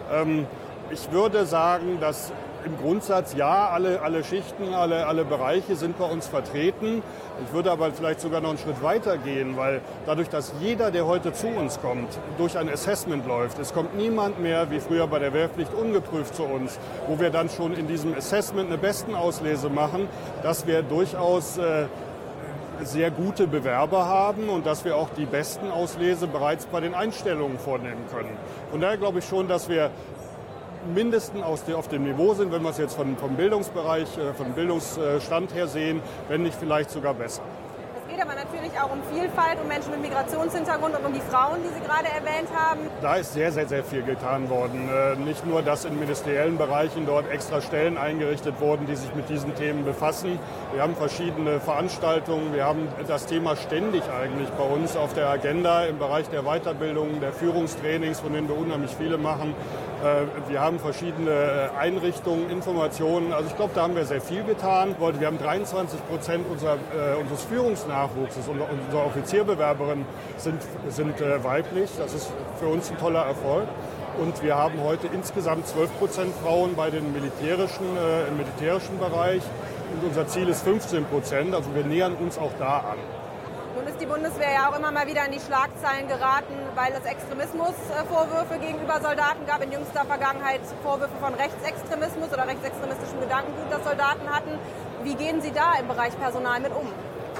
Ich würde sagen, dass im Grundsatz ja, alle Schichten, alle Bereiche sind bei uns vertreten. Ich würde aber vielleicht sogar noch einen Schritt weiter gehen, weil dadurch, dass jeder, der heute zu uns kommt, durch ein Assessment läuft, es kommt niemand mehr, wie früher bei der Wehrpflicht, ungeprüft zu uns, wo wir dann schon in diesem Assessment eine Bestenauslese machen, dass wir durchaus sehr gute Bewerber haben und dass wir auch die Bestenauslese bereits bei den Einstellungen vornehmen können. Von daher glaube ich schon, dass wir mindestens auf dem Niveau sind, wenn wir es jetzt vom Bildungsbereich, vom Bildungsstand her sehen, wenn nicht vielleicht sogar besser. Es geht aber natürlich auch um Vielfalt, um Menschen mit Migrationshintergrund und um die Frauen, die Sie gerade erwähnt haben. Da ist sehr, sehr, sehr viel getan worden. Nicht nur, dass in ministeriellen Bereichen dort extra Stellen eingerichtet wurden, die sich mit diesen Themen befassen. Wir haben verschiedene Veranstaltungen. Wir haben das Thema ständig eigentlich bei uns auf der Agenda im Bereich der Weiterbildung, der Führungstrainings, von denen wir unheimlich viele machen. Wir haben verschiedene Einrichtungen, Informationen. Also ich glaube, da haben wir sehr viel getan. Wir haben 23% unseres Führungsnachwuchses, unsere Offizierbewerberinnen sind weiblich. Das ist für uns ein toller Erfolg. Und wir haben heute insgesamt 12% Frauen bei den im militärischen Bereich. Und unser Ziel ist 15%. Also wir nähern uns auch da an. Nun ist die Bundeswehr ja auch immer mal wieder in die Schlagzeilen geraten, weil es Extremismusvorwürfe gegenüber Soldaten gab. In jüngster Vergangenheit Vorwürfe von Rechtsextremismus oder rechtsextremistischem Gedankengut, das Soldaten hatten. Wie gehen Sie da im Bereich Personal mit um?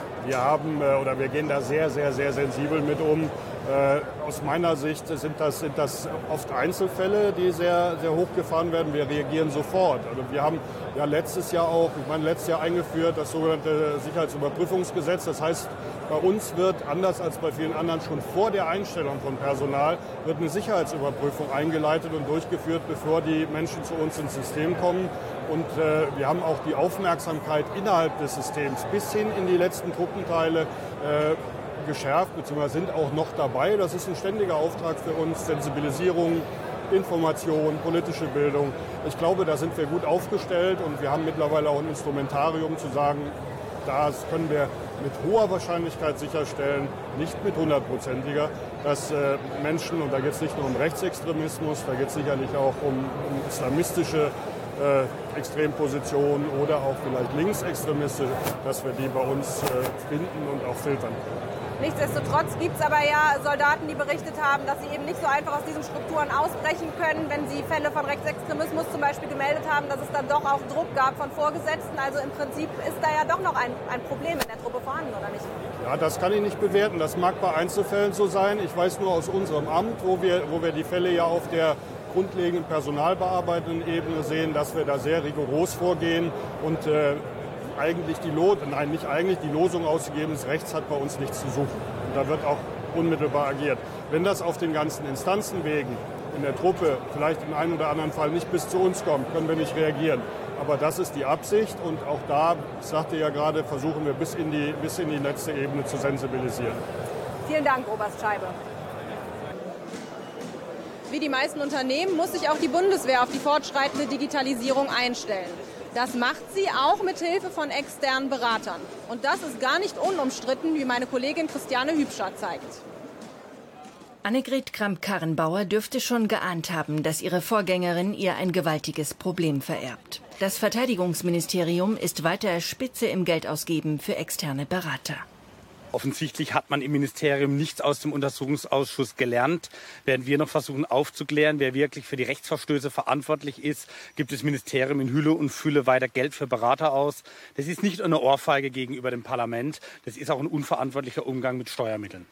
Wir gehen da sehr, sehr, sehr sensibel mit um. Aus meiner Sicht sind das oft Einzelfälle, die sehr, sehr hochgefahren werden. Wir reagieren sofort. Also wir haben ja letztes Jahr eingeführt das sogenannte Sicherheitsüberprüfungsgesetz. Das heißt, bei uns wird, anders als bei vielen anderen, schon vor der Einstellung von Personal, wird eine Sicherheitsüberprüfung eingeleitet und durchgeführt, bevor die Menschen zu uns ins System kommen. Und wir haben auch die Aufmerksamkeit innerhalb des Systems bis hin in die letzten Truppenteile geschärft, beziehungsweise sind auch noch dabei. Das ist ein ständiger Auftrag für uns. Sensibilisierung, Information, politische Bildung. Ich glaube, da sind wir gut aufgestellt und wir haben mittlerweile auch ein Instrumentarium zu sagen, das können wir mit hoher Wahrscheinlichkeit sicherstellen, nicht mit 100%iger, dass Menschen, und da geht es nicht nur um Rechtsextremismus, da geht es sicherlich auch um islamistische Extrempositionen oder auch vielleicht linksextremistische, dass wir die bei uns finden und auch filtern können. Nichtsdestotrotz gibt es aber ja Soldaten, die berichtet haben, dass sie eben nicht so einfach aus diesen Strukturen ausbrechen können, wenn sie Fälle von Rechtsextremismus zum Beispiel gemeldet haben, dass es dann doch auch Druck gab von Vorgesetzten. Also im Prinzip ist da ja doch noch ein Problem in der Truppe vorhanden, oder nicht? Ja, das kann ich nicht bewerten. Das mag bei Einzelfällen so sein. Ich weiß nur aus unserem Amt, wo wir die Fälle ja auf der grundlegenden personalbearbeitenden Ebene sehen, dass wir da sehr rigoros vorgehen und die Losung ausgegebenes Rechts hat bei uns nichts zu suchen. Und da wird auch unmittelbar agiert. Wenn das auf den ganzen Instanzenwegen in der Truppe vielleicht im einen oder anderen Fall nicht bis zu uns kommt, können wir nicht reagieren. Aber das ist die Absicht und auch da, ich sagte ja gerade, versuchen wir bis in die letzte Ebene zu sensibilisieren. Vielen Dank, Oberst Scheibe. Wie die meisten Unternehmen muss sich auch die Bundeswehr auf die fortschreitende Digitalisierung einstellen. Das macht sie auch mit Hilfe von externen Beratern. Und das ist gar nicht unumstritten, wie meine Kollegin Christiane Hübscher zeigt. Annegret Kramp-Karrenbauer dürfte schon geahnt haben, dass ihre Vorgängerin ihr ein gewaltiges Problem vererbt. Das Verteidigungsministerium ist weiter Spitze im Geldausgeben für externe Berater. Offensichtlich hat man im Ministerium nichts aus dem Untersuchungsausschuss gelernt. Werden wir noch versuchen aufzuklären, wer wirklich für die Rechtsverstöße verantwortlich ist, gibt das Ministerium in Hülle und Fülle weiter Geld für Berater aus. Das ist nicht eine Ohrfeige gegenüber dem Parlament, das ist auch ein unverantwortlicher Umgang mit Steuermitteln.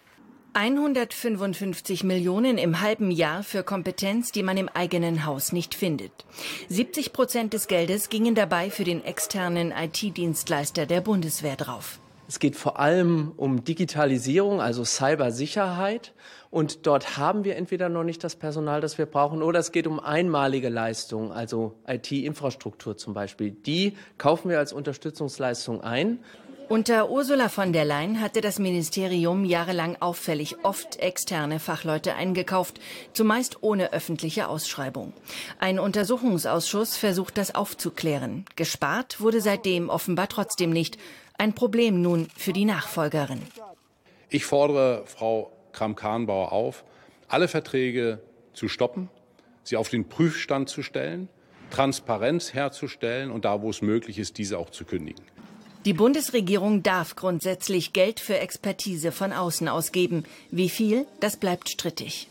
155 Millionen im halben Jahr für Kompetenz, die man im eigenen Haus nicht findet. 70% des Geldes gingen dabei für den externen IT-Dienstleister der Bundeswehr drauf. Es geht vor allem um Digitalisierung, also Cybersicherheit Und dort haben wir entweder noch nicht das Personal, das wir brauchen, oder es geht um einmalige Leistungen, also IT-Infrastruktur zum Beispiel. Die kaufen wir als Unterstützungsleistung ein. Unter Ursula von der Leyen hatte das Ministerium jahrelang auffällig oft externe Fachleute eingekauft, zumeist ohne öffentliche Ausschreibung. Ein Untersuchungsausschuss versucht, das aufzuklären. Gespart wurde seitdem offenbar trotzdem nicht. Ein Problem nun für die Nachfolgerin. Ich fordere Frau Kramp-Karrenbauer auf, alle Verträge zu stoppen, sie auf den Prüfstand zu stellen, Transparenz herzustellen und da, wo es möglich ist, diese auch zu kündigen. Die Bundesregierung darf grundsätzlich Geld für Expertise von außen ausgeben. Wie viel, das bleibt strittig.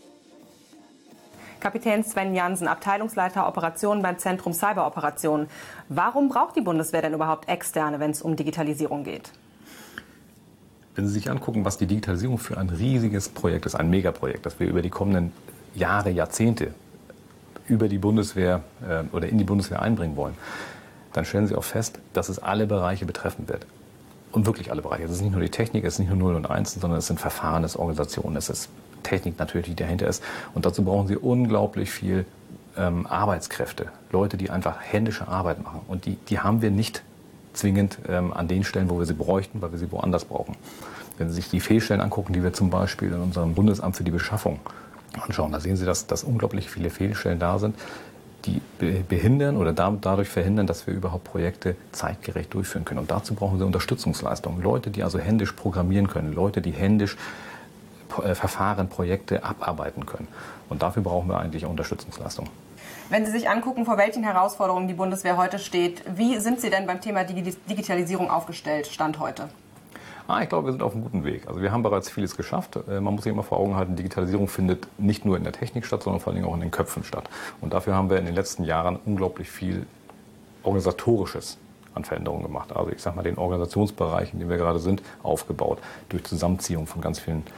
Kapitän Sven Jansen, Abteilungsleiter Operationen beim Zentrum Cyberoperationen. Warum braucht die Bundeswehr denn überhaupt Externe, wenn es um Digitalisierung geht? Wenn Sie sich angucken, was die Digitalisierung für ein riesiges Projekt ist, ein Megaprojekt, das wir über die kommenden Jahre, Jahrzehnte über die Bundeswehr oder in die Bundeswehr einbringen wollen, dann stellen Sie auch fest, dass es alle Bereiche betreffen wird. Und wirklich alle Bereiche. Es ist nicht nur die Technik, es ist nicht nur 0 und 1, sondern es sind Verfahren, es ist Organisation, es ist Technik natürlich, die dahinter ist. Und dazu brauchen Sie unglaublich viel Arbeitskräfte. Leute, die einfach händische Arbeit machen. Und die haben wir nicht zwingend an den Stellen, wo wir sie bräuchten, weil wir sie woanders brauchen. Wenn Sie sich die Fehlstellen angucken, die wir zum Beispiel in unserem Bundesamt für die Beschaffung anschauen, da sehen Sie, dass unglaublich viele Fehlstellen da sind, die behindern oder dadurch verhindern, dass wir überhaupt Projekte zeitgerecht durchführen können. Und dazu brauchen wir Unterstützungsleistungen. Leute, die also händisch programmieren können, Leute, die händisch Verfahren, Projekte abarbeiten können. Und dafür brauchen wir eigentlich Unterstützungsleistungen. Wenn Sie sich angucken, vor welchen Herausforderungen die Bundeswehr heute steht, wie sind Sie denn beim Thema Digitalisierung aufgestellt, Stand heute? Ich glaube, wir sind auf einem guten Weg. Also wir haben bereits vieles geschafft. Man muss sich immer vor Augen halten, Digitalisierung findet nicht nur in der Technik statt, sondern vor allem auch in den Köpfen statt. Und dafür haben wir in den letzten Jahren unglaublich viel Organisatorisches an Veränderungen gemacht. Also ich sage mal, den Organisationsbereich, in dem wir gerade sind, aufgebaut durch Zusammenziehung von ganz vielen,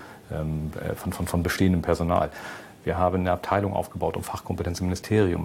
von bestehendem Personal. Wir haben eine Abteilung aufgebaut, um Fachkompetenz im Ministerium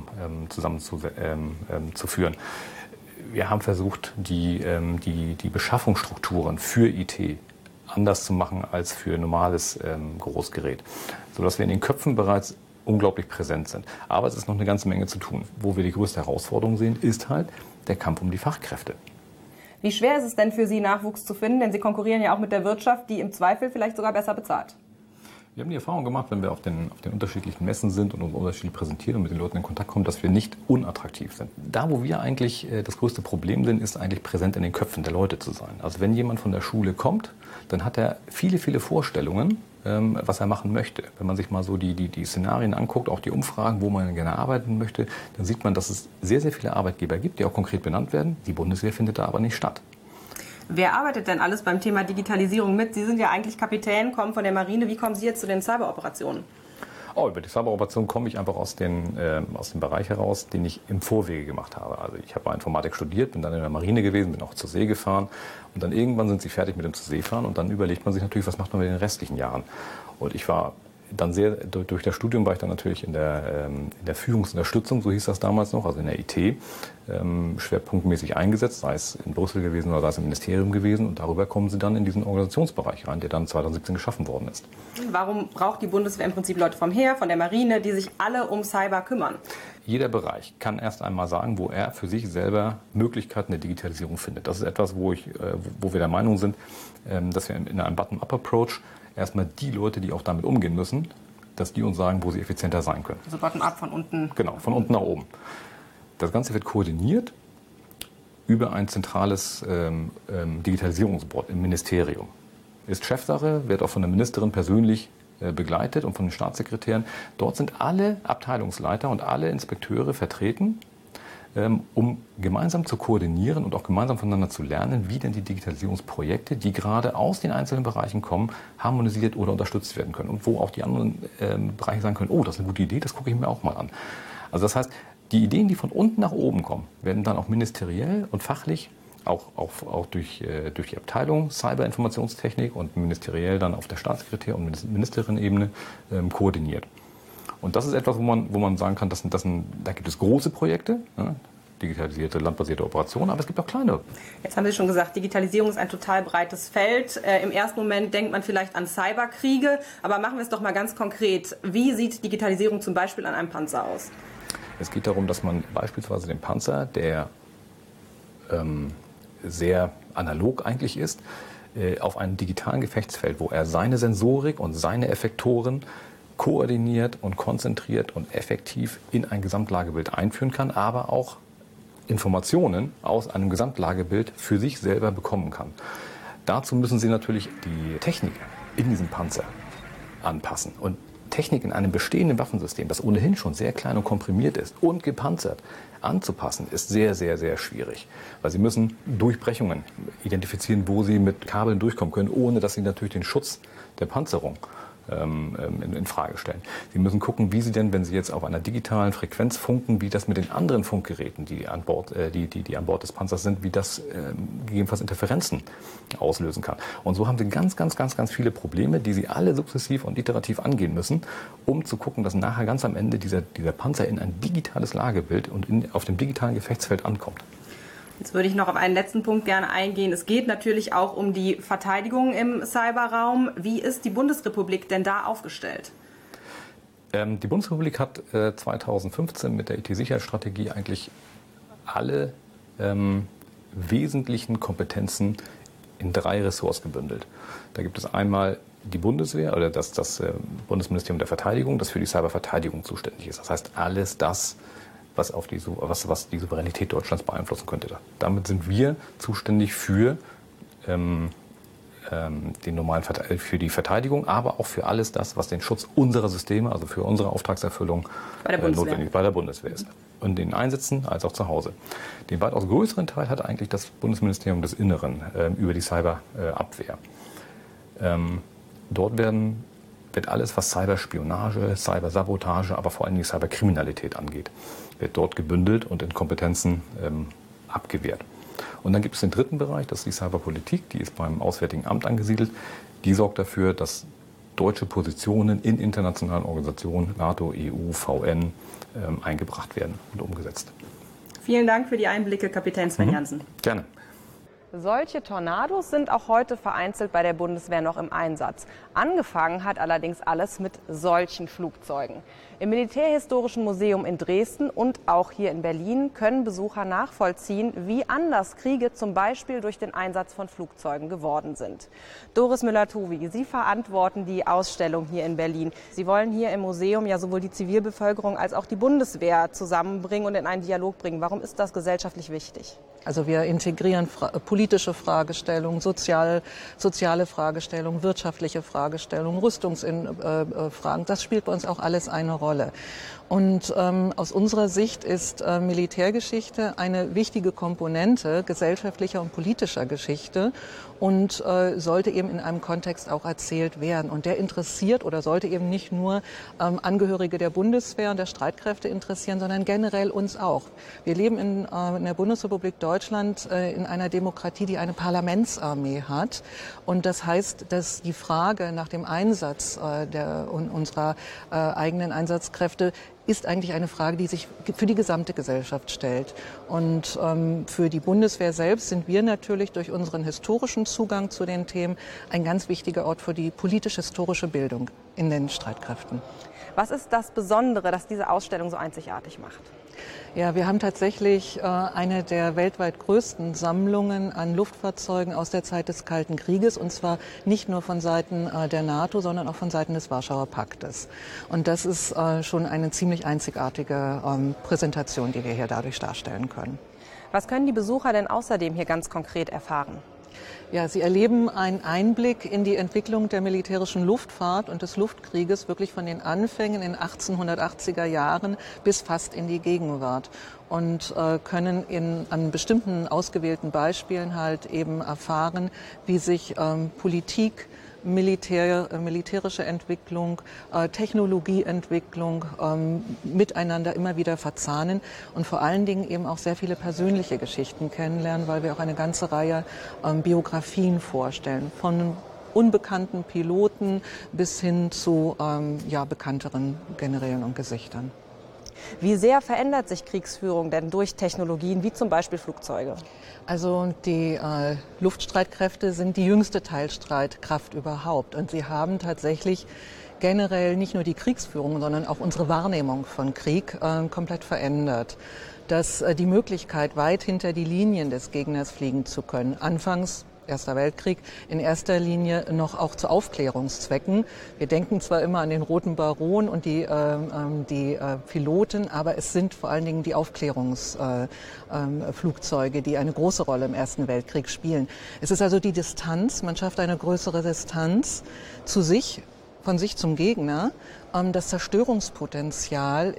zusammenzuführen. Wir haben versucht, die Beschaffungsstrukturen für IT anders zu machen als für normales Großgerät, sodass wir in den Köpfen bereits unglaublich präsent sind. Aber es ist noch eine ganze Menge zu tun. Wo wir die größte Herausforderung sehen, ist halt der Kampf um die Fachkräfte. Wie schwer ist es denn für Sie, Nachwuchs zu finden? Denn Sie konkurrieren ja auch mit der Wirtschaft, die im Zweifel vielleicht sogar besser bezahlt. Wir haben die Erfahrung gemacht, wenn wir auf den unterschiedlichen Messen sind und uns unterschiedlich präsentieren und mit den Leuten in Kontakt kommen, dass wir nicht unattraktiv sind. Da, wo wir eigentlich das größte Problem sind, ist eigentlich präsent in den Köpfen der Leute zu sein. Also wenn jemand von der Schule kommt, dann hat er viele, viele Vorstellungen, was er machen möchte. Wenn man sich mal so die Szenarien anguckt, auch die Umfragen, wo man gerne arbeiten möchte, dann sieht man, dass es sehr, sehr viele Arbeitgeber gibt, die auch konkret benannt werden. Die Bundeswehr findet da aber nicht statt. Wer arbeitet denn alles beim Thema Digitalisierung mit? Sie sind ja eigentlich Kapitän, kommen von der Marine. Wie kommen Sie jetzt zu den Cyberoperationen? Über die Cyberoperation komme ich einfach aus dem Bereich heraus, den ich im Vorwege gemacht habe. Also ich habe Informatik studiert, bin dann in der Marine gewesen, bin auch zur See gefahren. Und dann irgendwann sind Sie fertig mit dem zur See fahren und dann überlegt man sich natürlich, was macht man mit den restlichen Jahren. Und ich war dann durch das Studium war ich dann natürlich in der Führungsunterstützung, so hieß das damals noch, also in der IT, schwerpunktmäßig eingesetzt, sei es in Brüssel gewesen oder sei es im Ministerium gewesen. Und darüber kommen Sie dann in diesen Organisationsbereich rein, der dann 2017 geschaffen worden ist. Warum braucht die Bundeswehr im Prinzip Leute vom Heer, von der Marine, die sich alle um Cyber kümmern? Jeder Bereich kann erst einmal sagen, wo er für sich selber Möglichkeiten der Digitalisierung findet. Das ist etwas, wo wir der Meinung sind, dass wir in einem Bottom-up-Approach erstmal die Leute, die auch damit umgehen müssen, dass die uns sagen, wo sie effizienter sein können. Also bottom-up, von unten? Genau, von unten nach oben. Das Ganze wird koordiniert über ein zentrales Digitalisierungsboard im Ministerium. Ist Chefsache, wird auch von der Ministerin persönlich begleitet und von den Staatssekretären. Dort sind alle Abteilungsleiter und alle Inspekteure vertreten, um gemeinsam zu koordinieren und auch gemeinsam voneinander zu lernen, wie denn die Digitalisierungsprojekte, die gerade aus den einzelnen Bereichen kommen, harmonisiert oder unterstützt werden können. Und wo auch die anderen Bereiche sagen können, oh, das ist eine gute Idee, das gucke ich mir auch mal an. Also das heißt, die Ideen, die von unten nach oben kommen, werden dann auch ministeriell und fachlich, auch durch die Abteilung Cyberinformationstechnik und ministeriell dann auf der Staatssekretär- und Ministerin-Ebene koordiniert. Und das ist etwas, wo man sagen kann, da gibt es große Projekte, ja, digitalisierte, landbasierte Operationen, aber es gibt auch kleine. Jetzt haben Sie schon gesagt, Digitalisierung ist ein total breites Feld. Im ersten Moment denkt man vielleicht an Cyberkriege, aber machen wir es doch mal ganz konkret. Wie sieht Digitalisierung zum Beispiel an einem Panzer aus? Es geht darum, dass man beispielsweise den Panzer, der sehr analog eigentlich ist, auf einem digitalen Gefechtsfeld, wo er seine Sensorik und seine Effektoren koordiniert und konzentriert und effektiv in ein Gesamtlagebild einführen kann, aber auch Informationen aus einem Gesamtlagebild für sich selber bekommen kann. Dazu müssen Sie natürlich die Technik in diesem Panzer anpassen. Und Technik in einem bestehenden Waffensystem, das ohnehin schon sehr klein und komprimiert ist und gepanzert, anzupassen, ist sehr, sehr, sehr schwierig. Weil Sie müssen Durchbrechungen identifizieren, wo Sie mit Kabeln durchkommen können, ohne dass Sie natürlich den Schutz der Panzerung in Frage stellen. Sie müssen gucken, wie Sie denn, wenn Sie jetzt auf einer digitalen Frequenz funken, wie das mit den anderen Funkgeräten, die an Bord des Panzers sind, wie das gegebenenfalls Interferenzen auslösen kann. Und so haben Sie ganz viele Probleme, die Sie alle sukzessiv und iterativ angehen müssen, um zu gucken, dass nachher ganz am Ende dieser Panzer in ein digitales Lagebild und auf dem digitalen Gefechtsfeld ankommt. Jetzt würde ich noch auf einen letzten Punkt gerne eingehen. Es geht natürlich auch um die Verteidigung im Cyberraum. Wie ist die Bundesrepublik denn da aufgestellt? Die Bundesrepublik hat 2015 mit der IT-Sicherheitsstrategie eigentlich alle wesentlichen Kompetenzen in 3 Ressorts gebündelt. Da gibt es einmal die Bundeswehr oder das Bundesministerium der Verteidigung, das für die Cyberverteidigung zuständig ist. Das heißt, alles das, was die Souveränität Deutschlands beeinflussen könnte. Damit sind wir zuständig für für die Verteidigung, aber auch für alles das, was den Schutz unserer Systeme, also für unsere Auftragserfüllung notwendig bei der Bundeswehr ist. Und den Einsätzen als auch zu Hause. Den weitaus größeren Teil hat eigentlich das Bundesministerium des Inneren über die Cyberabwehr. Dort wird alles, was Cyberspionage, Cybersabotage, aber vor allem die Cyberkriminalität angeht, wird dort gebündelt und in Kompetenzen abgewehrt. Und dann gibt es den dritten Bereich, das ist die Cyberpolitik, die ist beim Auswärtigen Amt angesiedelt. Die sorgt dafür, dass deutsche Positionen in internationalen Organisationen, NATO, EU, VN, eingebracht werden und umgesetzt. Vielen Dank für die Einblicke, Kapitän Sven Jansen. Gerne. Solche Tornados sind auch heute vereinzelt bei der Bundeswehr noch im Einsatz. Angefangen hat allerdings alles mit solchen Flugzeugen. Im Militärhistorischen Museum in Dresden und auch hier in Berlin können Besucher nachvollziehen, wie anders Kriege zum Beispiel durch den Einsatz von Flugzeugen geworden sind. Doris Müller-Towi, Sie verantworten die Ausstellung hier in Berlin. Sie wollen hier im Museum ja sowohl die Zivilbevölkerung als auch die Bundeswehr zusammenbringen und in einen Dialog bringen. Warum ist das gesellschaftlich wichtig? Also wir integrieren politische Fragestellungen, soziale Fragestellungen, wirtschaftliche Fragestellungen, Rüstungsfragen. Das spielt bei uns auch alles eine Rolle. Und aus unserer Sicht ist Militärgeschichte eine wichtige Komponente gesellschaftlicher und politischer Geschichte und sollte eben in einem Kontext auch erzählt werden. Und der interessiert oder sollte eben nicht nur Angehörige der Bundeswehr und der Streitkräfte interessieren, sondern generell uns auch. Wir leben in der Bundesrepublik Deutschland in einer Demokratie, die eine Parlamentsarmee hat. Und das heißt, dass die Frage nach dem Einsatz unserer eigenen Einsatzkräfte ist eigentlich eine Frage, die sich für die gesamte Gesellschaft stellt. Und für die Bundeswehr selbst sind wir natürlich durch unseren historischen Zugang zu den Themen ein ganz wichtiger Ort für die politisch-historische Bildung in den Streitkräften. Was ist das Besondere, das diese Ausstellung so einzigartig macht? Ja, wir haben tatsächlich eine der weltweit größten Sammlungen an Luftfahrzeugen aus der Zeit des Kalten Krieges, und zwar nicht nur von Seiten der NATO, sondern auch von Seiten des Warschauer Paktes. Und das ist schon eine ziemlich einzigartige Präsentation, die wir hier dadurch darstellen können. Was können die Besucher denn außerdem hier ganz konkret erfahren? Ja, Sie erleben einen Einblick in die Entwicklung der militärischen Luftfahrt und des Luftkrieges wirklich von den Anfängen in den 1880er Jahren bis fast in die Gegenwart und können an bestimmten ausgewählten Beispielen halt eben erfahren, wie sich Politik, militärische Entwicklung, Technologieentwicklung miteinander immer wieder verzahnen und vor allen Dingen eben auch sehr viele persönliche Geschichten kennenlernen, weil wir auch eine ganze Reihe Biografien vorstellen, von unbekannten Piloten bis hin zu bekannteren Generälen und Gesichtern. Wie sehr verändert sich Kriegsführung denn durch Technologien wie zum Beispiel Flugzeuge? Also die Luftstreitkräfte sind die jüngste Teilstreitkraft überhaupt. Und sie haben tatsächlich generell nicht nur die Kriegsführung, sondern auch unsere Wahrnehmung von Krieg komplett verändert. Dass die Möglichkeit, weit hinter die Linien des Gegners fliegen zu können, anfangs Erster Weltkrieg, in erster Linie noch auch zu Aufklärungszwecken. Wir denken zwar immer an den Roten Baron und die Piloten, aber es sind vor allen Dingen die Aufklärungsflugzeuge, die eine große Rolle im Ersten Weltkrieg spielen. Es ist also die Distanz, man schafft eine größere Distanz zu sich, von sich zum Gegner. Das Zerstörungspotenzial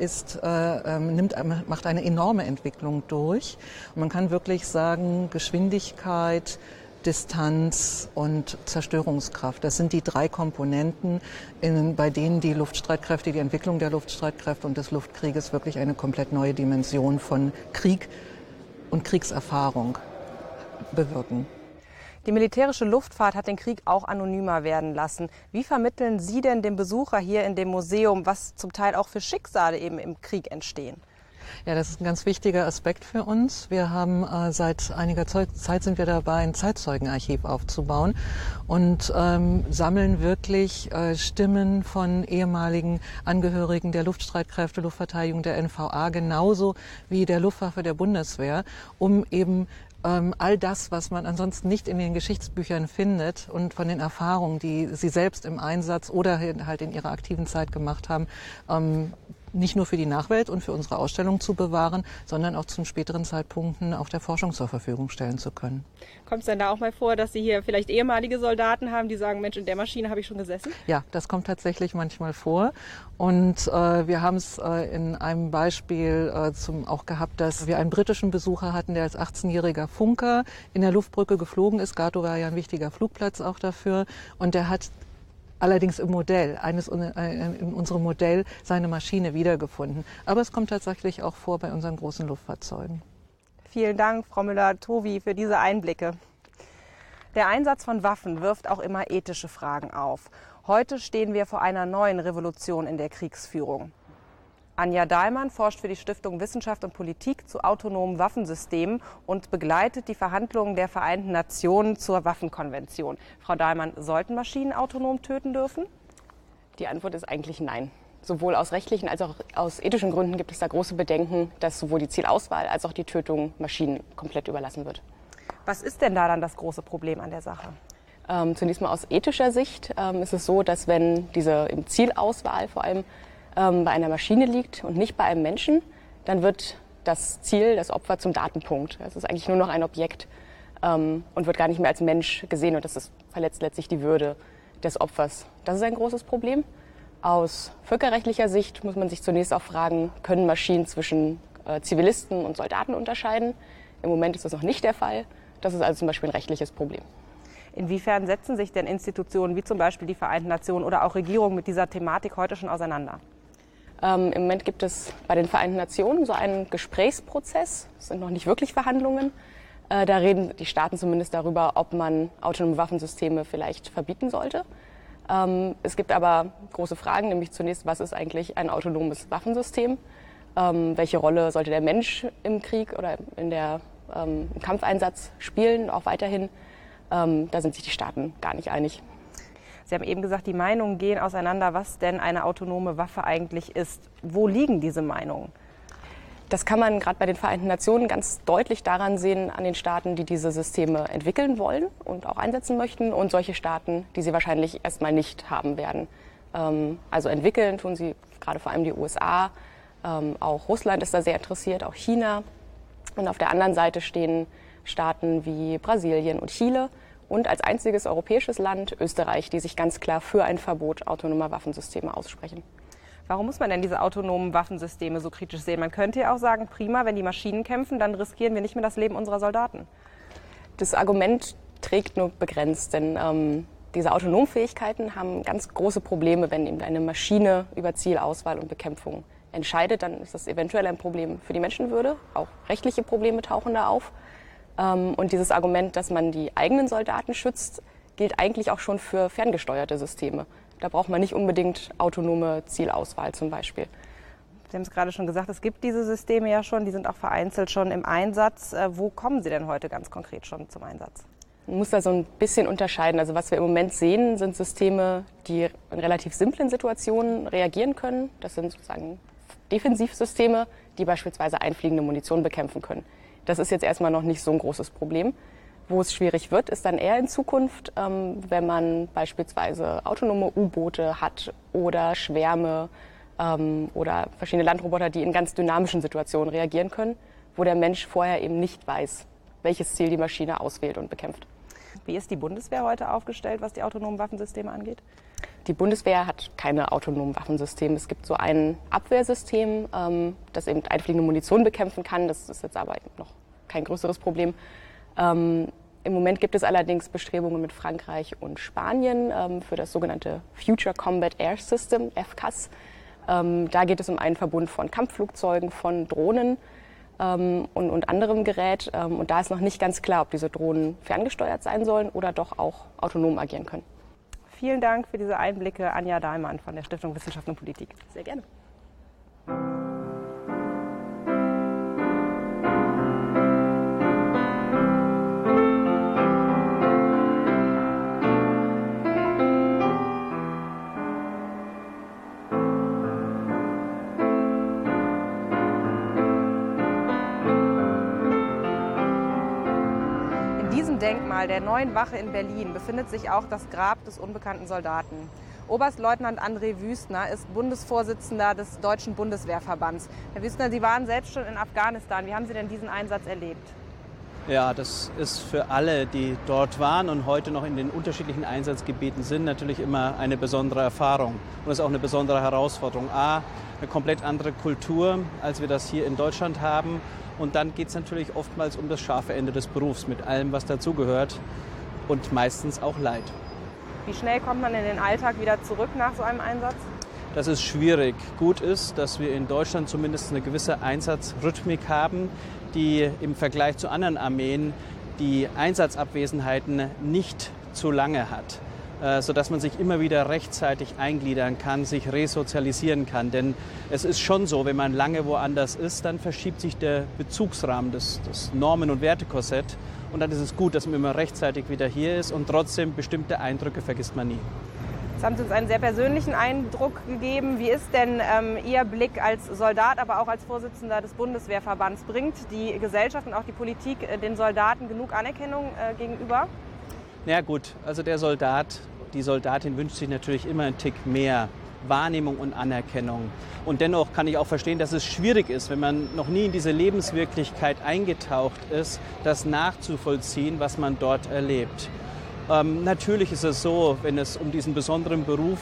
macht eine enorme Entwicklung durch. Und man kann wirklich sagen, Geschwindigkeit, Distanz und Zerstörungskraft. Das sind die 3 Komponenten, bei denen die Luftstreitkräfte, die Entwicklung der Luftstreitkräfte und des Luftkrieges wirklich eine komplett neue Dimension von Krieg und Kriegserfahrung bewirken. Die militärische Luftfahrt hat den Krieg auch anonymer werden lassen. Wie vermitteln Sie denn dem Besucher hier in dem Museum, was zum Teil auch für Schicksale eben im Krieg entstehen? Ja, das ist ein ganz wichtiger Aspekt für uns. Wir haben seit einiger Zeit sind wir dabei, ein Zeitzeugenarchiv aufzubauen und sammeln wirklich Stimmen von ehemaligen Angehörigen der Luftstreitkräfte, Luftverteidigung der NVA, genauso wie der Luftwaffe der Bundeswehr, um eben all das, was man ansonsten nicht in den Geschichtsbüchern findet und von den Erfahrungen, die sie selbst im Einsatz oder halt in ihrer aktiven Zeit gemacht haben, nicht nur für die Nachwelt und für unsere Ausstellung zu bewahren, sondern auch zu späteren Zeitpunkten auch der Forschung zur Verfügung stellen zu können. Kommt es denn da auch mal vor, dass Sie hier vielleicht ehemalige Soldaten haben, die sagen, Mensch, in der Maschine habe ich schon gesessen? Ja, das kommt tatsächlich manchmal vor. Und wir haben es in einem Beispiel auch gehabt, dass wir einen britischen Besucher hatten, der als 18-jähriger Funker in der Luftbrücke geflogen ist. Gatow war ja ein wichtiger Flugplatz auch dafür. Und der hat allerdings in unserem Modell seine Maschine wiedergefunden. Aber es kommt tatsächlich auch vor bei unseren großen Luftfahrzeugen. Vielen Dank, Frau Müller-Tovi, für diese Einblicke. Der Einsatz von Waffen wirft auch immer ethische Fragen auf. Heute stehen wir vor einer neuen Revolution in der Kriegsführung. Anja Dahlmann forscht für die Stiftung Wissenschaft und Politik zu autonomen Waffensystemen und begleitet die Verhandlungen der Vereinten Nationen zur Waffenkonvention. Frau Dahlmann, sollten Maschinen autonom töten dürfen? Die Antwort ist eigentlich nein. Sowohl aus rechtlichen als auch aus ethischen Gründen gibt es da große Bedenken, dass sowohl die Zielauswahl als auch die Tötung Maschinen komplett überlassen wird. Was ist denn da dann das große Problem an der Sache? Zunächst mal aus ethischer Sicht ist es so, dass wenn diese Zielauswahl vor allem bei einer Maschine liegt und nicht bei einem Menschen, dann wird das Ziel, das Opfer zum Datenpunkt. Es ist eigentlich nur noch ein Objekt und wird gar nicht mehr als Mensch gesehen. Und das verletzt letztlich die Würde des Opfers. Das ist ein großes Problem. Aus völkerrechtlicher Sicht muss man sich zunächst auch fragen, können Maschinen zwischen Zivilisten und Soldaten unterscheiden? Im Moment ist das noch nicht der Fall. Das ist also zum Beispiel ein rechtliches Problem. Inwiefern setzen sich denn Institutionen wie zum Beispiel die Vereinten Nationen oder auch Regierungen mit dieser Thematik heute schon auseinander? Im Moment gibt es bei den Vereinten Nationen so einen Gesprächsprozess. Es sind noch nicht wirklich Verhandlungen. Da reden die Staaten zumindest darüber, ob man autonome Waffensysteme vielleicht verbieten sollte. Es gibt aber große Fragen, nämlich zunächst, was ist eigentlich ein autonomes Waffensystem? Welche Rolle sollte der Mensch im Krieg oder im Kampfeinsatz spielen, auch weiterhin? Da sind sich die Staaten gar nicht einig. Sie haben eben gesagt, die Meinungen gehen auseinander, was denn eine autonome Waffe eigentlich ist. Wo liegen diese Meinungen? Das kann man gerade bei den Vereinten Nationen ganz deutlich daran sehen, an den Staaten, die diese Systeme entwickeln wollen und auch einsetzen möchten, und solche Staaten, die sie wahrscheinlich erstmal nicht haben werden. Also entwickeln tun sie gerade vor allem die USA, auch Russland ist da sehr interessiert, auch China. Und auf der anderen Seite stehen Staaten wie Brasilien und Chile. Und als einziges europäisches Land Österreich, die sich ganz klar für ein Verbot autonomer Waffensysteme aussprechen. Warum muss man denn diese autonomen Waffensysteme so kritisch sehen? Man könnte ja auch sagen, prima, wenn die Maschinen kämpfen, dann riskieren wir nicht mehr das Leben unserer Soldaten. Das Argument trägt nur begrenzt, denn diese autonomen Fähigkeiten haben ganz große Probleme, wenn eben eine Maschine über Zielauswahl und Bekämpfung entscheidet. Dann ist das eventuell ein Problem für die Menschenwürde. Auch rechtliche Probleme tauchen da auf. Und dieses Argument, dass man die eigenen Soldaten schützt, gilt eigentlich auch schon für ferngesteuerte Systeme. Da braucht man nicht unbedingt autonome Zielauswahl zum Beispiel. Sie haben es gerade schon gesagt, es gibt diese Systeme ja schon, die sind auch vereinzelt schon im Einsatz. Wo kommen sie denn heute ganz konkret schon zum Einsatz? Man muss da so ein bisschen unterscheiden. Also was wir im Moment sehen, sind Systeme, die in relativ simplen Situationen reagieren können. Das sind sozusagen Defensivsysteme, die beispielsweise einfliegende Munition bekämpfen können. Das ist jetzt erstmal noch nicht so ein großes Problem. Wo es schwierig wird, ist dann eher in Zukunft, wenn man beispielsweise autonome U-Boote hat oder Schwärme oder verschiedene Landroboter, die in ganz dynamischen Situationen reagieren können, wo der Mensch vorher eben nicht weiß, welches Ziel die Maschine auswählt und bekämpft. Wie ist die Bundeswehr heute aufgestellt, was die autonomen Waffensysteme angeht? Die Bundeswehr hat keine autonomen Waffensysteme. Es gibt so ein Abwehrsystem, das eben einfliegende Munition bekämpfen kann. Das ist jetzt aber noch kein größeres Problem. Im Moment gibt es allerdings Bestrebungen mit Frankreich und Spanien für das sogenannte Future Combat Air System, FCAS. Da geht es um einen Verbund von Kampfflugzeugen, von Drohnen und anderem Gerät. Und da ist noch nicht ganz klar, ob diese Drohnen ferngesteuert sein sollen oder doch auch autonom agieren können. Vielen Dank für diese Einblicke, Anja Dahlmann von der Stiftung Wissenschaft und Politik. Sehr gerne. Denkmal der Neuen Wache in Berlin befindet sich auch das Grab des unbekannten Soldaten. Oberstleutnant André Wüstner ist Bundesvorsitzender des Deutschen Bundeswehrverbands. Herr Wüstner, Sie waren selbst schon in Afghanistan. Wie haben Sie denn diesen Einsatz erlebt? Ja, das ist für alle, die dort waren und heute noch in den unterschiedlichen Einsatzgebieten sind, natürlich immer eine besondere Erfahrung. Und es ist auch eine besondere Herausforderung. A, eine komplett andere Kultur, als wir das hier in Deutschland haben. Und dann geht es natürlich oftmals um das scharfe Ende des Berufs mit allem, was dazugehört und meistens auch Leid. Wie schnell kommt man in den Alltag wieder zurück nach so einem Einsatz? Das ist schwierig. Gut ist, dass wir in Deutschland zumindest eine gewisse Einsatzrhythmik haben, die im Vergleich zu anderen Armeen die Einsatzabwesenheiten nicht zu lange hat, sodass man sich immer wieder rechtzeitig eingliedern kann, sich resozialisieren kann. Denn es ist schon so, wenn man lange woanders ist, dann verschiebt sich der Bezugsrahmen, das Normen- und Wertekorsett. Und dann ist es gut, dass man immer rechtzeitig wieder hier ist und trotzdem bestimmte Eindrücke vergisst man nie. Jetzt haben Sie uns einen sehr persönlichen Eindruck gegeben. Wie ist denn Ihr Blick als Soldat, aber auch als Vorsitzender des Bundeswehrverbands? Bringt die Gesellschaft und auch die Politik den Soldaten genug Anerkennung gegenüber? Na gut, also der Soldat, die Soldatin wünscht sich natürlich immer einen Tick mehr Wahrnehmung und Anerkennung. Und dennoch kann ich auch verstehen, dass es schwierig ist, wenn man noch nie in diese Lebenswirklichkeit eingetaucht ist, das nachzuvollziehen, was man dort erlebt. Natürlich ist es so, wenn es um diesen besonderen Beruf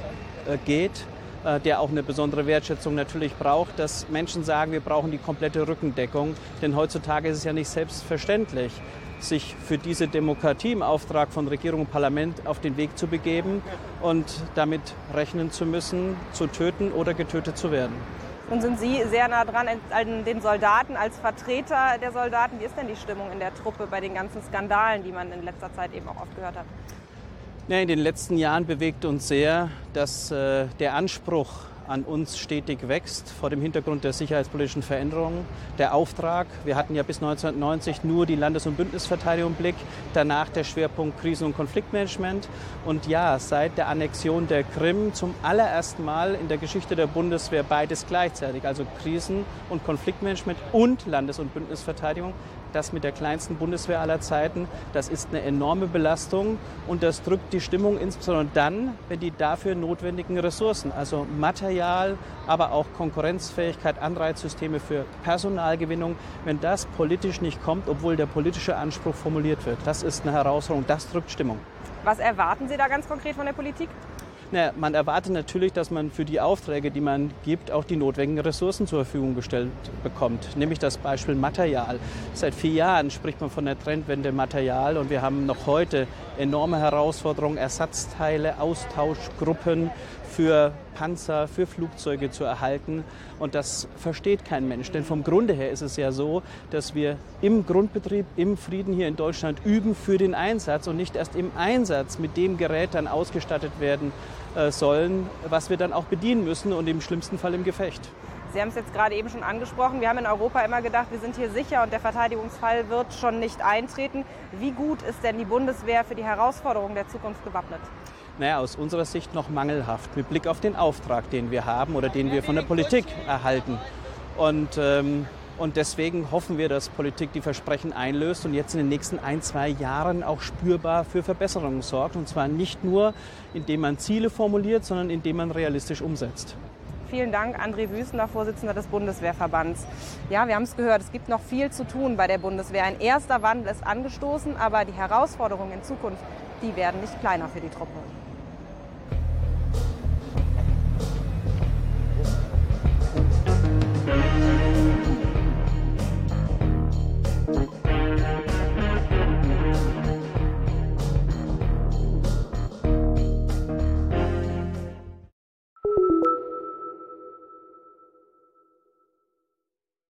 geht, der auch eine besondere Wertschätzung natürlich braucht, dass Menschen sagen, wir brauchen die komplette Rückendeckung. Denn heutzutage ist es ja nicht selbstverständlich, sich für diese Demokratie im Auftrag von Regierung und Parlament auf den Weg zu begeben und damit rechnen zu müssen, zu töten oder getötet zu werden. Nun sind Sie sehr nah dran an den Soldaten, als Vertreter der Soldaten. Wie ist denn die Stimmung in der Truppe bei den ganzen Skandalen, die man in letzter Zeit eben auch oft gehört hat? Ja, in den letzten Jahren bewegt uns sehr, dass der Anspruch an uns stetig wächst vor dem Hintergrund der sicherheitspolitischen Veränderungen. Der Auftrag, wir hatten ja bis 1990 nur die Landes- und Bündnisverteidigung im Blick, danach der Schwerpunkt Krisen- und Konfliktmanagement. Und ja, seit der Annexion der Krim zum allerersten Mal in der Geschichte der Bundeswehr beides gleichzeitig, also Krisen- und Konfliktmanagement und Landes- und Bündnisverteidigung. Das mit der kleinsten Bundeswehr aller Zeiten, das ist eine enorme Belastung und das drückt die Stimmung insbesondere dann, wenn die dafür notwendigen Ressourcen, also Material, aber auch Konkurrenzfähigkeit, Anreizsysteme für Personalgewinnung, wenn das politisch nicht kommt, obwohl der politische Anspruch formuliert wird. Das ist eine Herausforderung, das drückt Stimmung. Was erwarten Sie da ganz konkret von der Politik? Na, man erwartet natürlich, dass man für die Aufträge, die man gibt, auch die notwendigen Ressourcen zur Verfügung gestellt bekommt. Nämlich das Beispiel Material. Seit 4 Jahren spricht man von der Trendwende Material und wir haben noch heute enorme Herausforderungen, Ersatzteile, Austauschgruppen für Panzer, für Flugzeuge zu erhalten. Und das versteht kein Mensch. Denn vom Grunde her ist es ja so, dass wir im Grundbetrieb, im Frieden hier in Deutschland üben für den Einsatz und nicht erst im Einsatz mit dem Gerät dann ausgestattet werden sollen, was wir dann auch bedienen müssen und im schlimmsten Fall im Gefecht. Sie haben es jetzt gerade eben schon angesprochen. Wir haben in Europa immer gedacht, wir sind hier sicher und der Verteidigungsfall wird schon nicht eintreten. Wie gut ist denn die Bundeswehr für die Herausforderungen der Zukunft gewappnet? Naja, aus unserer Sicht noch mangelhaft, mit Blick auf den Auftrag, den wir haben oder den wir von der Politik erhalten. Und deswegen hoffen wir, dass Politik die Versprechen einlöst und jetzt in den nächsten 1-2 Jahren auch spürbar für Verbesserungen sorgt. Und zwar nicht nur, indem man Ziele formuliert, sondern indem man realistisch umsetzt. Vielen Dank, André Wüstner, Vorsitzender des Bundeswehrverbands. Ja, wir haben es gehört, es gibt noch viel zu tun bei der Bundeswehr. Ein erster Wandel ist angestoßen, aber die Herausforderungen in Zukunft, die werden nicht kleiner für die Truppe.